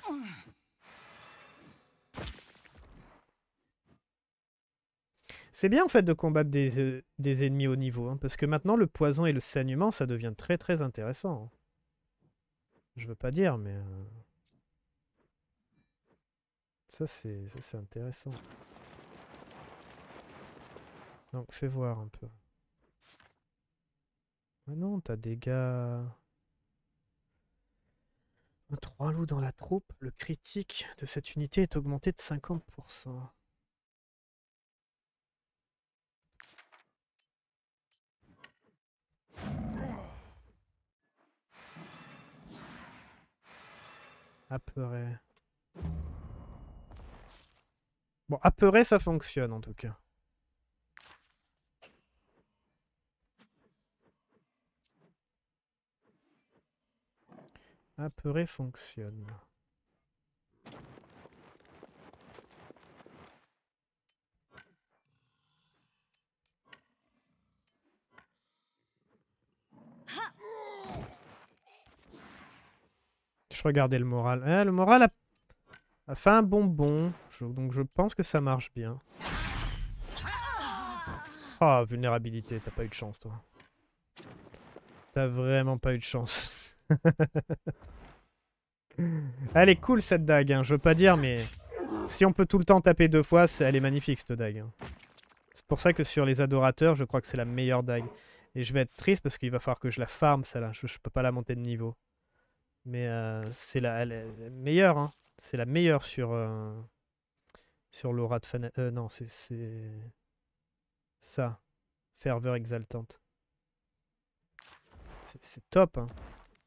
C'est bien en fait de combattre des ennemis au niveau, hein, parce que maintenant le poison et le saignement ça devient très très intéressant. Je veux pas dire mais... Ça c'est intéressant. Donc fais voir un peu. Ah non, t'as des gars... 3 loups dans la troupe, le critique de cette unité est augmenté de 50%. Apeuré. Bon, apeuré, ça fonctionne en tout cas. Apeuré fonctionne. Je regardais le moral. Le moral a fait un bonbon. Donc je pense que ça marche bien. Oh, vulnérabilité. T'as pas eu de chance, toi. T'as vraiment pas eu de chance. Elle est cool, cette dague. Hein. Je veux pas dire, mais... Si on peut tout le temps taper 2 fois, elle est magnifique, cette dague. Hein. C'est pour ça que sur les adorateurs, je crois que c'est la meilleure dague. Et je vais être triste parce qu'il va falloir que je la farm, celle-là. Je peux pas la monter de niveau. Mais c'est elle est meilleure, hein. C'est la meilleure sur l'aura de fanatique. Non, c'est ça. Ferveur exaltante. C'est top, hein.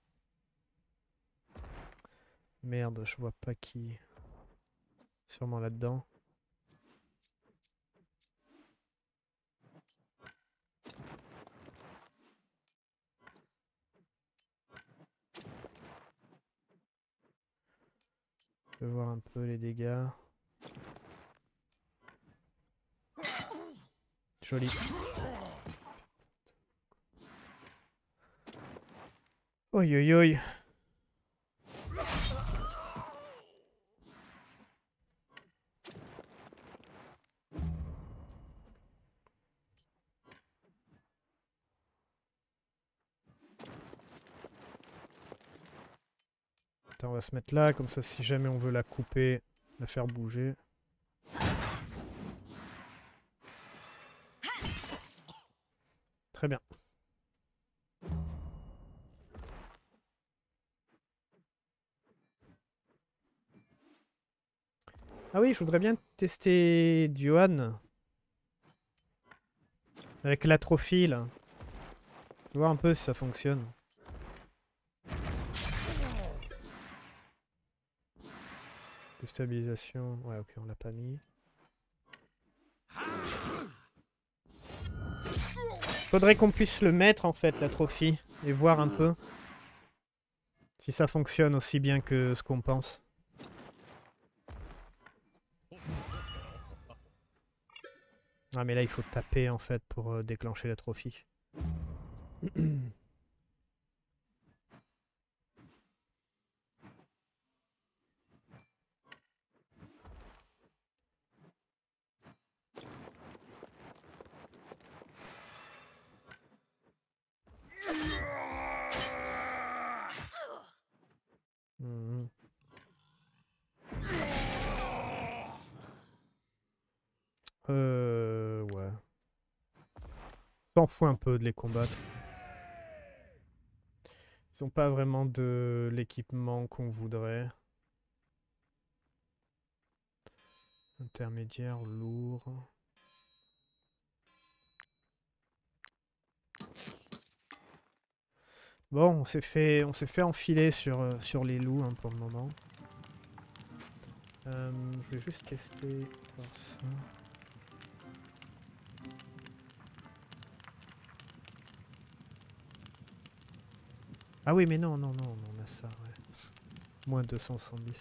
Merde, je vois pas qui. Sûrement là-dedans. Je vais voir un peu les dégâts. Joli. Oi oi oi. Attends, on va se mettre là, comme ça si jamais on veut la couper, la faire bouger. Très bien. Ah oui, je voudrais bien tester Duan. Avec l'atrophie, là. Voir un peu si ça fonctionne. Déstabilisation. Ouais, ok, on l'a pas mis. Faudrait qu'on puisse le mettre, en fait, l'atrophie. Et voir un peu si ça fonctionne aussi bien que ce qu'on pense. Ah mais là il faut taper en fait pour déclencher l'atrophie. Ouais. S'en fout un peu de les combattre. Ils ont pas vraiment de l'équipement qu'on voudrait. Intermédiaire, lourd. Bon, on s'est fait enfiler sur les loups hein, pour le moment. Je vais juste tester voir ça. Ah oui, mais non, on a ça, ouais. Moins 270.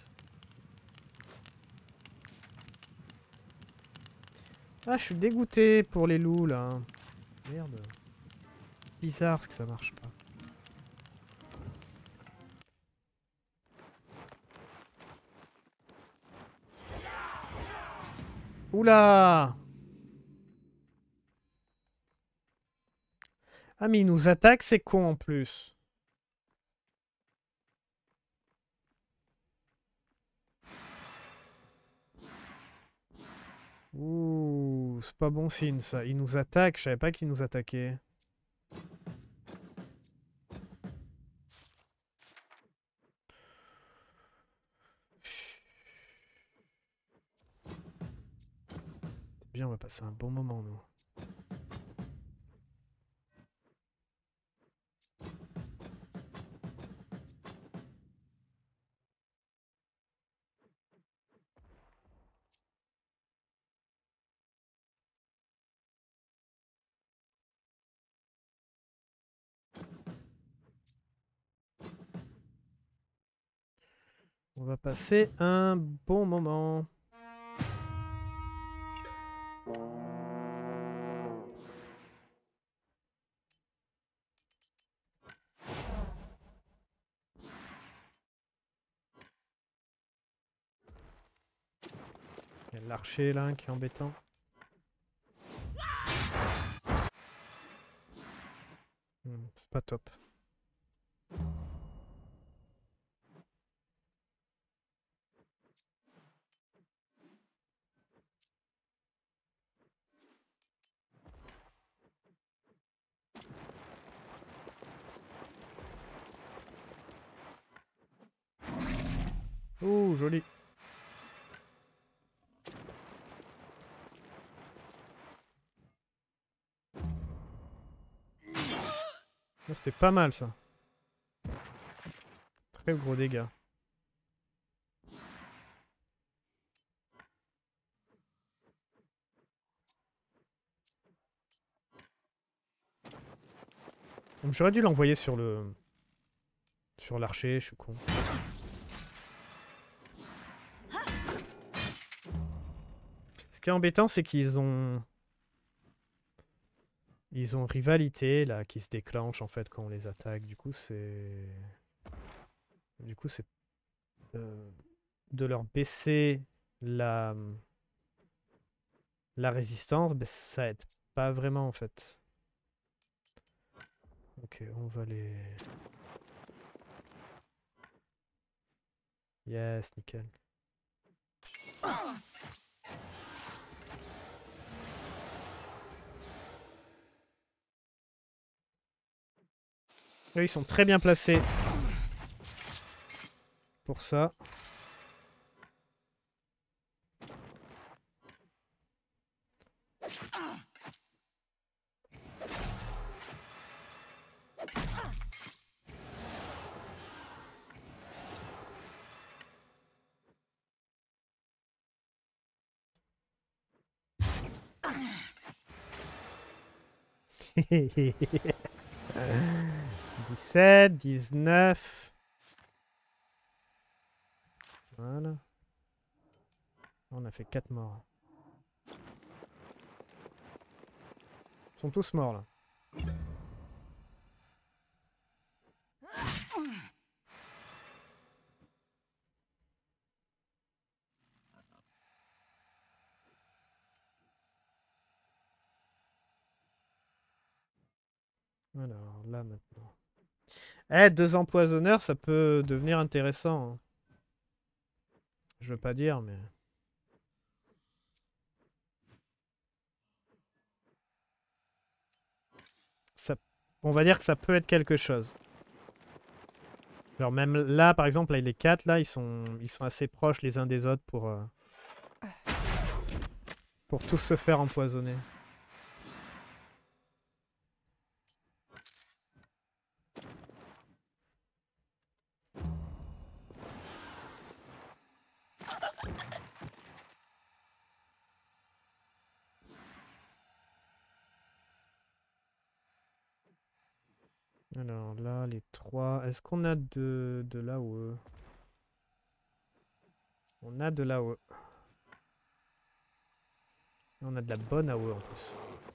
Ah, je suis dégoûté pour les loups, là. Merde. Bizarre que ça marche pas. Oula! Ah, mais il nous attaque, c'est con en plus. Ouh, c'est pas bon signe ça. Il nous attaque, je savais pas qu'il nous attaquait. bien, on va passer un bon moment, nous. On va passer un bon moment. Il y a l'archer là qui est embêtant. C'est pas top. Ouh, joli. C'était pas mal ça. Très gros dégâts. J'aurais dû l'envoyer sur le... sur l'archer, je suis con. Ce qui est embêtant, c'est qu'ils ont... Ils ont rivalité, là, qui se déclenche, en fait, quand on les attaque. Du coup, c'est... Du coup, c'est... de leur baisser la... la résistance, ben, ça aide pas vraiment, en fait. Ok, on va les... Yes, nickel. Eux, ils sont très bien placés pour ça. Hehehe 17, 19. Voilà. On a fait 4 morts. Ils sont tous morts là. Alors là maintenant. Eh, 2 empoisonneurs, ça peut devenir intéressant. Hein. Je veux pas dire, mais... Ça... On va dire que ça peut être quelque chose. Alors même là, par exemple, là, les 4, là, ils sont assez proches les uns des autres pour tous se faire empoisonner. Alors là, les 3... Est-ce qu'on a de l'AOE? On a de l'AOE. On a de la bonne AOE en plus.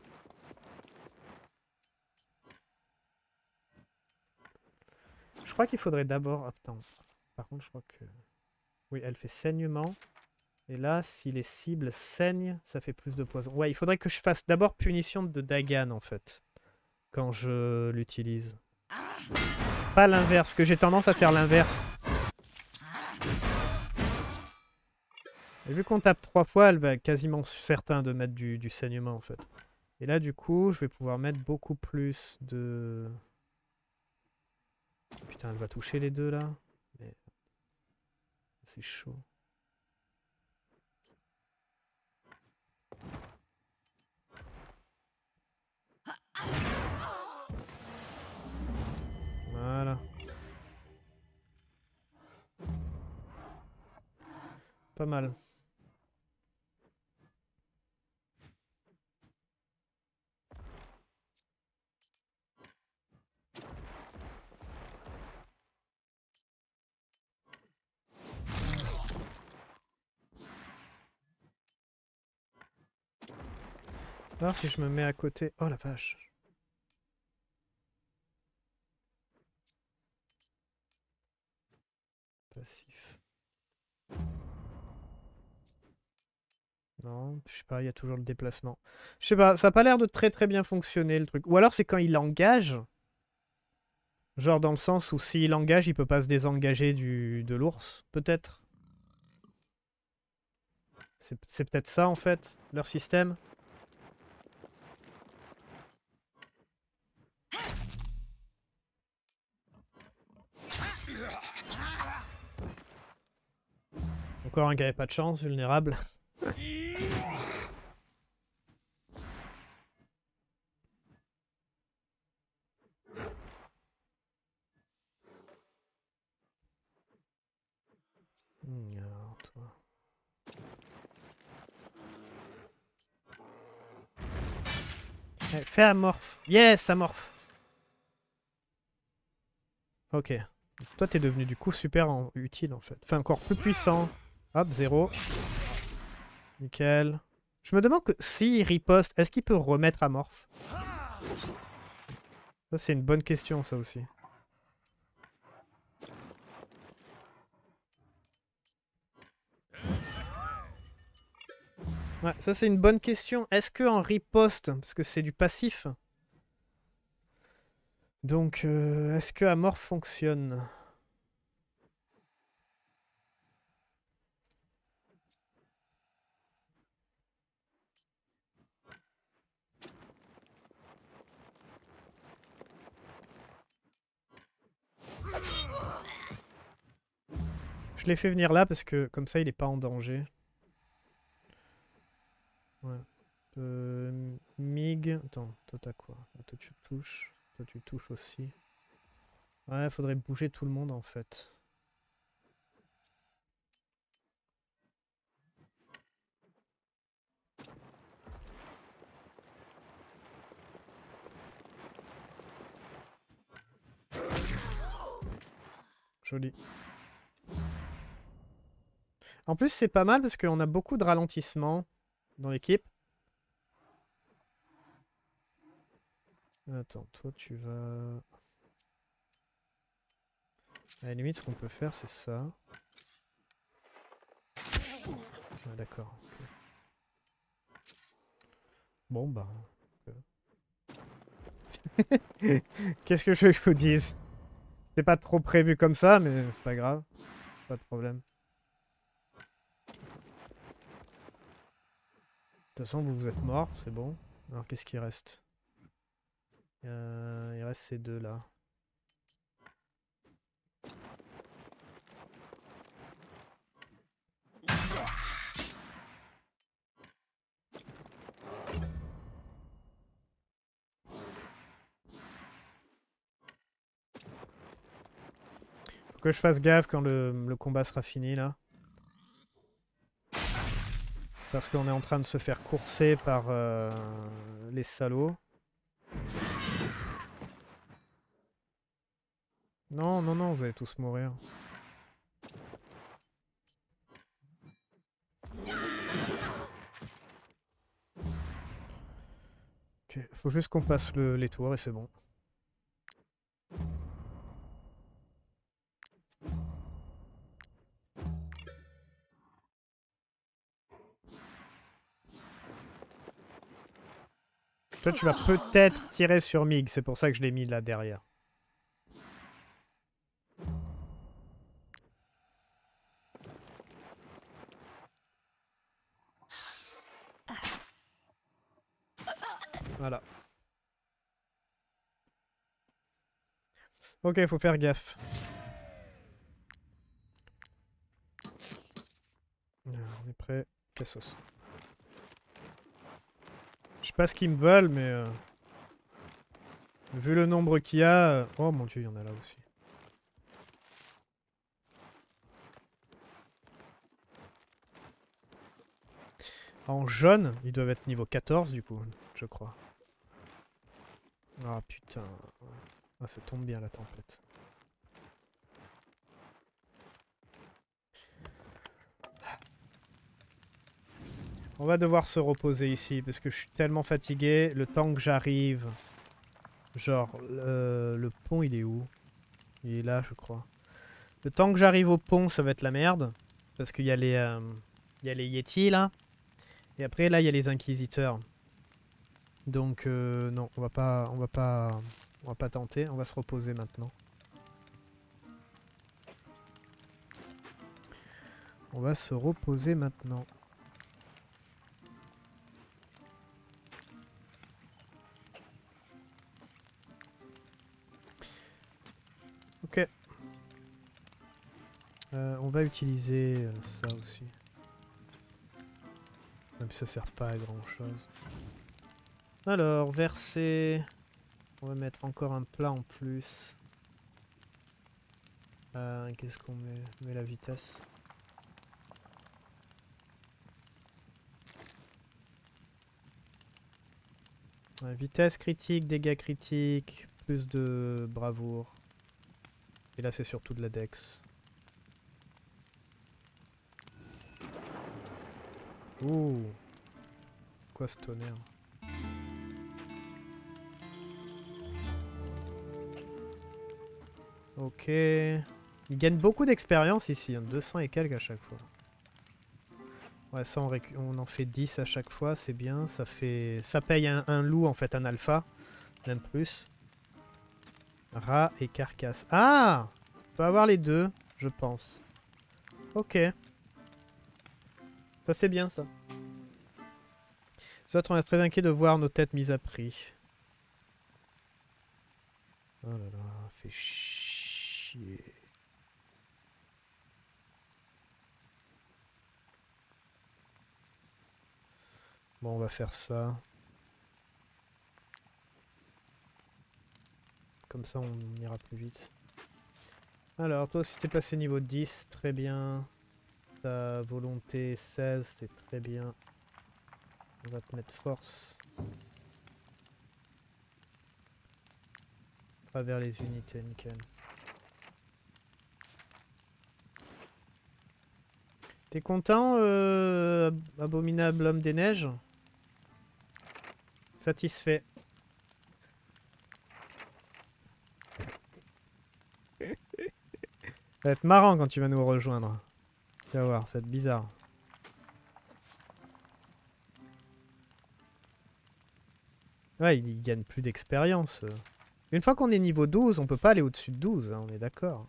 Je crois qu'il faudrait d'abord... Attends. Par contre, je crois que... Oui, elle fait saignement. Et là, si les cibles saignent, ça fait plus de poison. Ouais, il faudrait que je fasse d'abord punition de Dagan, en fait. Quand je l'utilise. Pas l'inverse, que j'ai tendance à faire l'inverse. Et vu qu'on tape 3 fois, elle va quasiment certain de mettre du saignement, en fait. Et là, du coup, je vais pouvoir mettre beaucoup plus de... Putain, elle va toucher les deux, là. Mais... C'est chaud. Voilà. Pas mal. Alors si je me mets à côté... Oh la vache. Passif. Non, je sais pas, il y a toujours le déplacement. Je sais pas, ça a pas l'air de très bien fonctionner le truc. Ou alors c'est quand il engage. Genre dans le sens où s'il engage, il peut pas se désengager de l'ours, peut-être. C'est peut-être ça en fait, leur système. Encore un qui avait pas de chance, vulnérable. Alors, toi. Eh, fais amorphe. Yes, amorphe. Ok. Toi, t'es devenu du coup super utile en fait. Enfin, encore plus puissant. Hop, 0. Nickel. Je me demande que s'il riposte, est-ce qu'il peut remettre amorphe? Ça, c'est une bonne question, ça aussi. Ouais, ça c'est une bonne question. Est-ce que en riposte, parce que c'est du passif, donc est-ce que amorphe fonctionne? Je l'ai fait venir là parce que comme ça il est pas en danger. Ouais. Mig. Attends, toi t'as quoi? Toi tu touches. Toi tu touches aussi. Ouais, faudrait bouger tout le monde en fait. Joli. En plus c'est pas mal parce qu'on a beaucoup de ralentissement dans l'équipe. Attends, toi tu vas... À la limite, ce qu'on peut faire, c'est ça. Ah, d'accord. Okay. Bon, bah... Qu'est-ce que je veux que je vous dise? C'est pas trop prévu comme ça, mais c'est pas grave. Pas de problème. De toute façon, vous êtes morts, c'est bon. Alors, qu'est-ce qu'il reste? Il reste ces deux là. Faut que je fasse gaffe quand le combat sera fini là. Parce qu'on est en train de se faire courser par les salauds. Non, non, non, vous allez tous mourir. Ok, faut juste qu'on passe les tours et c'est bon. Toi, tu vas peut-être tirer sur Mig, c'est pour ça que je l'ai mis là derrière. Voilà. Ok, faut faire gaffe. On est prêt. Cassos. Je sais pas ce qu'ils me veulent, mais... Vu le nombre qu'il y a... Oh mon dieu, il y en a là aussi. En jaune, ils doivent être niveau 14 du coup, je crois. Ah putain. Ah, ça tombe bien la tempête. On va devoir se reposer ici parce que je suis tellement fatigué. Le temps que j'arrive... Genre, le pont il est où? Il est là je crois. Le temps que j'arrive au pont ça va être la merde. Parce qu'il y a les... il y a les Yétis là. Et après là il y a les Inquisiteurs. Donc non, on va pas tenter, on va se reposer maintenant. On va se reposer maintenant. Ok. On va utiliser ça aussi. Même si ça sert pas à grand chose. Alors, verser... On va mettre encore un plat en plus. Qu'est-ce qu'on met? On met la vitesse. Vitesse critique, dégâts critiques, plus de bravoure. Et là c'est surtout de la dex. Ouh. Quoi ce tonnerre? Ok. Il gagne beaucoup d'expérience ici, hein, 200 et quelques à chaque fois. Ouais, ça on en fait 10 à chaque fois, c'est bien. Ça paye un loup en fait, un alpha, même plus. Rat et carcasse. Ah! On peut avoir les deux, je pense. Ok. Ça c'est bien ça. Soit on est très inquiet de voir nos têtes mises à prix. Oh là là, fait chier. Bon, on va faire ça. Comme ça, on ira plus vite. Alors, toi aussi, t'es passé niveau 10, très bien. Ta volonté 16, c'est très bien. On va te mettre force. À travers les unités, nickel. T'es content, abominable homme des neiges? Satisfait. Ça va être marrant quand tu vas nous rejoindre. Tu vas voir, ça va être bizarre. Ouais, il gagne plus d'expérience. Une fois qu'on est niveau 12, on peut pas aller au-dessus de 12, hein, on est d'accord.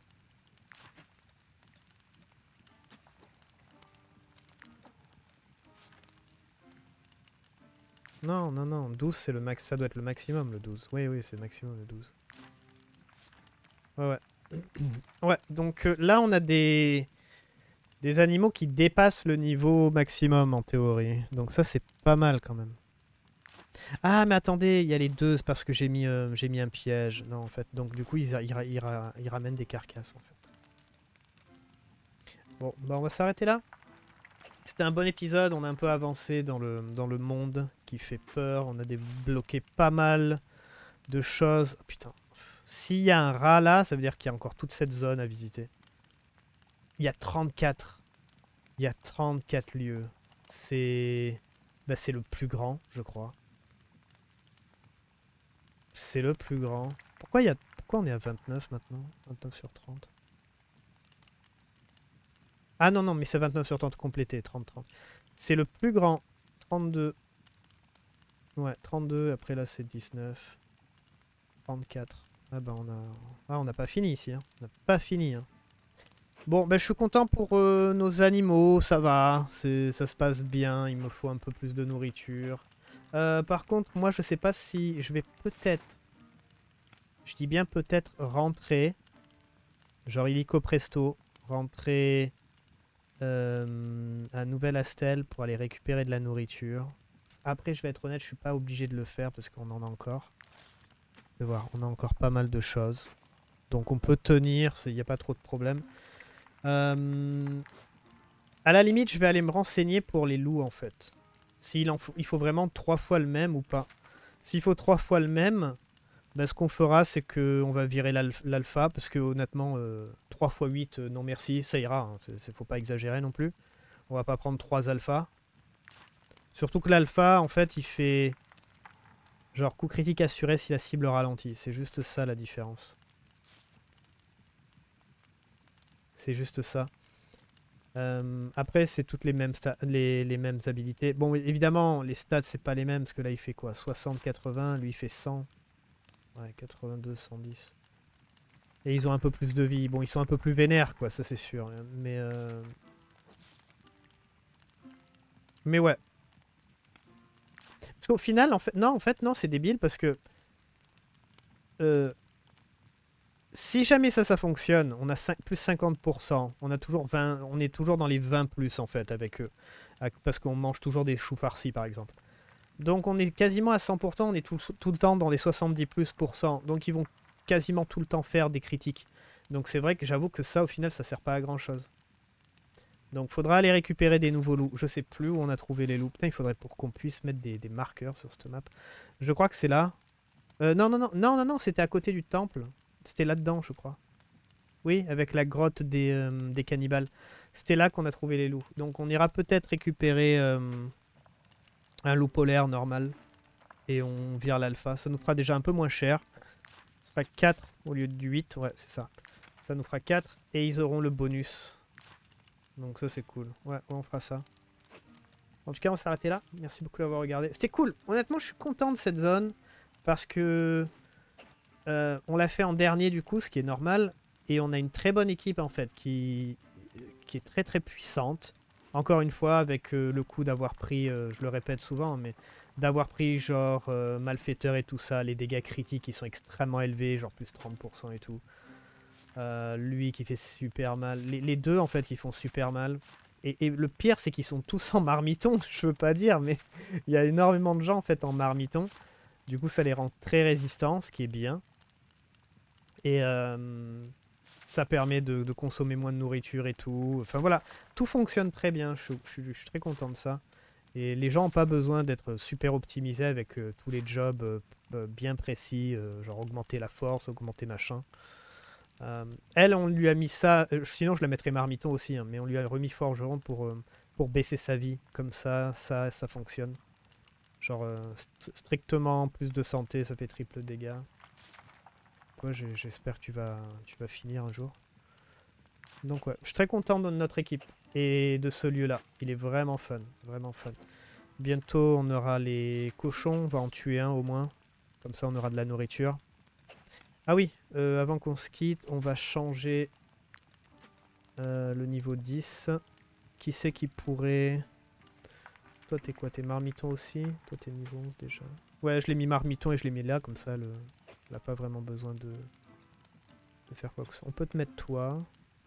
Non, non, non, 12 c'est le max, ça doit être le maximum le 12. Oui, oui, c'est le maximum le 12. Ouais, ouais. Ouais, donc là on a des animaux qui dépassent le niveau maximum en théorie. Donc ça c'est pas mal quand même. Ah mais attendez, il y a les deux, c'est parce que j'ai mis un piège. Non en fait, donc du coup ils ramènent des carcasses en fait. Bon, bah on va s'arrêter là. C'était un bon épisode, on a un peu avancé dans le monde qui fait peur. On a débloqué pas mal de choses. Oh, putain, s'il y a un rat là, ça veut dire qu'il y a encore toute cette zone à visiter. Il y a 34. Il y a 34 lieux. C'est... Bah, c'est le plus grand, je crois. C'est le plus grand. Pourquoi on est à 29 maintenant? 29 sur 30. Ah non, non, mais c'est 29 sur 30 complété, 30-30. C'est le plus grand. 32. Ouais, 32, après là c'est 19. 34. Ah bah on n'a pas fini ici, hein. On n'a pas fini, hein. Bon, bah je suis content pour nos animaux, ça va. Ça se passe bien, il me faut un peu plus de nourriture. Par contre, moi je sais pas si je vais peut-être... Je dis bien peut-être rentrer. Genre illico presto. Rentrer... à Nouvelle-Astel pour aller récupérer de la nourriture. Après, je vais être honnête, je suis pas obligé de le faire parce qu'on en a encore. vais voir, on a encore pas mal de choses. Donc on peut tenir, il n'y a pas trop de problème. À la limite, je vais aller me renseigner pour les loups en fait. Il faut vraiment 3 fois le même ou pas. S'il faut 3 fois le même, bah, ce qu'on fera c'est qu'on va virer l'alpha. Parce que honnêtement, 3 x 8, non merci, ça ira. Hein, faut pas exagérer non plus. On va pas prendre 3 alphas. Surtout que l'alpha, en fait, il fait... genre coup critique assuré si la cible ralentit. C'est juste ça la différence. C'est juste ça. Après, c'est toutes les mêmes, les mêmes habilités. Bon, évidemment, les stats, c'est pas les mêmes. Parce que là, il fait quoi? 60, 80. Lui, il fait 100. Ouais, 82, 110. Et ils ont un peu plus de vie. Bon, ils sont un peu plus vénères, quoi. Ça, c'est sûr. Mais ouais. Parce qu'au final, en fait, non, c'est débile. Parce que... si jamais ça fonctionne, on a plus 50%. On a toujours 20, on est toujours dans les 20 plus en fait avec eux. Parce qu'on mange toujours des choux farcis par exemple. Donc on est quasiment à 100%, on est tout le temps dans les 70 plus %. Donc ils vont quasiment tout le temps faire des critiques. Donc c'est vrai que j'avoue que ça au final ça sert pas à grand chose. Donc faudra aller récupérer des nouveaux loups. Je sais plus où on a trouvé les loups. Putain, il faudrait pour qu'on puisse mettre des marqueurs sur cette map. Je crois que c'est là. Non, c'était à côté du temple. C'était là-dedans, je crois. Oui, avec la grotte des cannibales. C'était là qu'on a trouvé les loups. Donc on ira peut-être récupérer un loup polaire normal. Et on vire l'alpha. Ça nous fera déjà un peu moins cher. Ce sera 4 au lieu de 8. Ouais, c'est ça. Ça nous fera 4. Et ils auront le bonus. Donc ça, c'est cool. Ouais, on fera ça. En tout cas, on va s'arrêter là. Merci beaucoup d'avoir regardé. C'était cool. Honnêtement, je suis content de cette zone. Parce que... on l'a fait en dernier du coup, ce qui est normal. Et on a une très bonne équipe en fait qui est très très puissante. Encore une fois avec le coup d'avoir pris, je le répète souvent, mais d'avoir pris genre malfaiteur et tout ça, les dégâts critiques qui sont extrêmement élevés, genre plus 30% et tout. Lui qui fait super mal. Les deux en fait qui font super mal. Et le pire c'est qu'ils sont tous en marmiton, je veux pas dire, mais il y a énormément de gens en fait en marmiton. Du coup ça les rend très résistants, ce qui est bien. Et ça permet de consommer moins de nourriture et tout. Enfin voilà, tout fonctionne très bien. Je suis très content de ça. Et les gens n'ont pas besoin d'être super optimisés avec tous les jobs bien précis. Genre augmenter la force, augmenter machin. Elle, on lui a mis ça. Sinon, je la mettrais marmiton aussi. Hein, mais on lui a remis forgeron pour baisser sa vie. Comme ça fonctionne. Genre strictement plus de santé, ça fait triple dégâts. Toi, j'espère que tu vas finir un jour. Donc ouais, je suis très content de notre équipe et de ce lieu-là. Il est vraiment fun, vraiment fun. Bientôt, on aura les cochons, on va en tuer un au moins. Comme ça, on aura de la nourriture. Ah oui, avant qu'on se quitte, on va changer le niveau 10. Qui c'est qui pourrait... Toi, t'es quoi? T'es marmiton aussi? Toi, t'es niveau 11 déjà. Ouais, je l'ai mis marmiton et je l'ai mis là, comme ça, il n'a pas vraiment besoin de faire quoi que ce soit. On peut te mettre toi.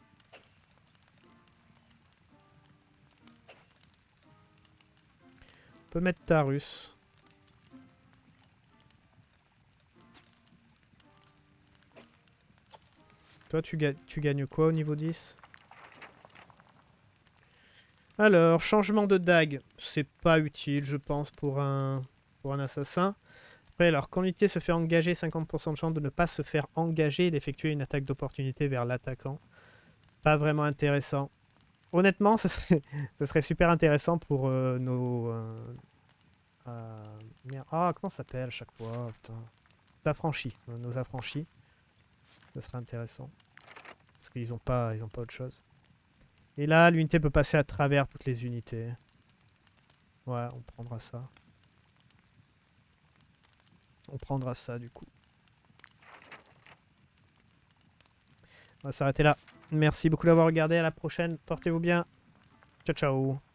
On peut mettre Tarus. Toi, tu gagnes quoi au niveau 10? Alors, changement de dague. C'est pas utile, je pense, pour un assassin. Après, alors, quand l'unité se fait engager, 50% de chance de ne pas se faire engager et d'effectuer une attaque d'opportunité vers l'attaquant. Pas vraiment intéressant. Honnêtement, ça serait super intéressant pour nos... merde. Ah, comment ça s'appelle à chaque fois? Putain. Affranchis. Nos affranchis. Ça serait intéressant. Parce qu'ils n'ont pas autre chose. Et là, l'unité peut passer à travers toutes les unités. Ouais, on prendra ça. On prendra ça, du coup. On va s'arrêter là. Merci beaucoup d'avoir regardé. À la prochaine. Portez-vous bien. Ciao, ciao.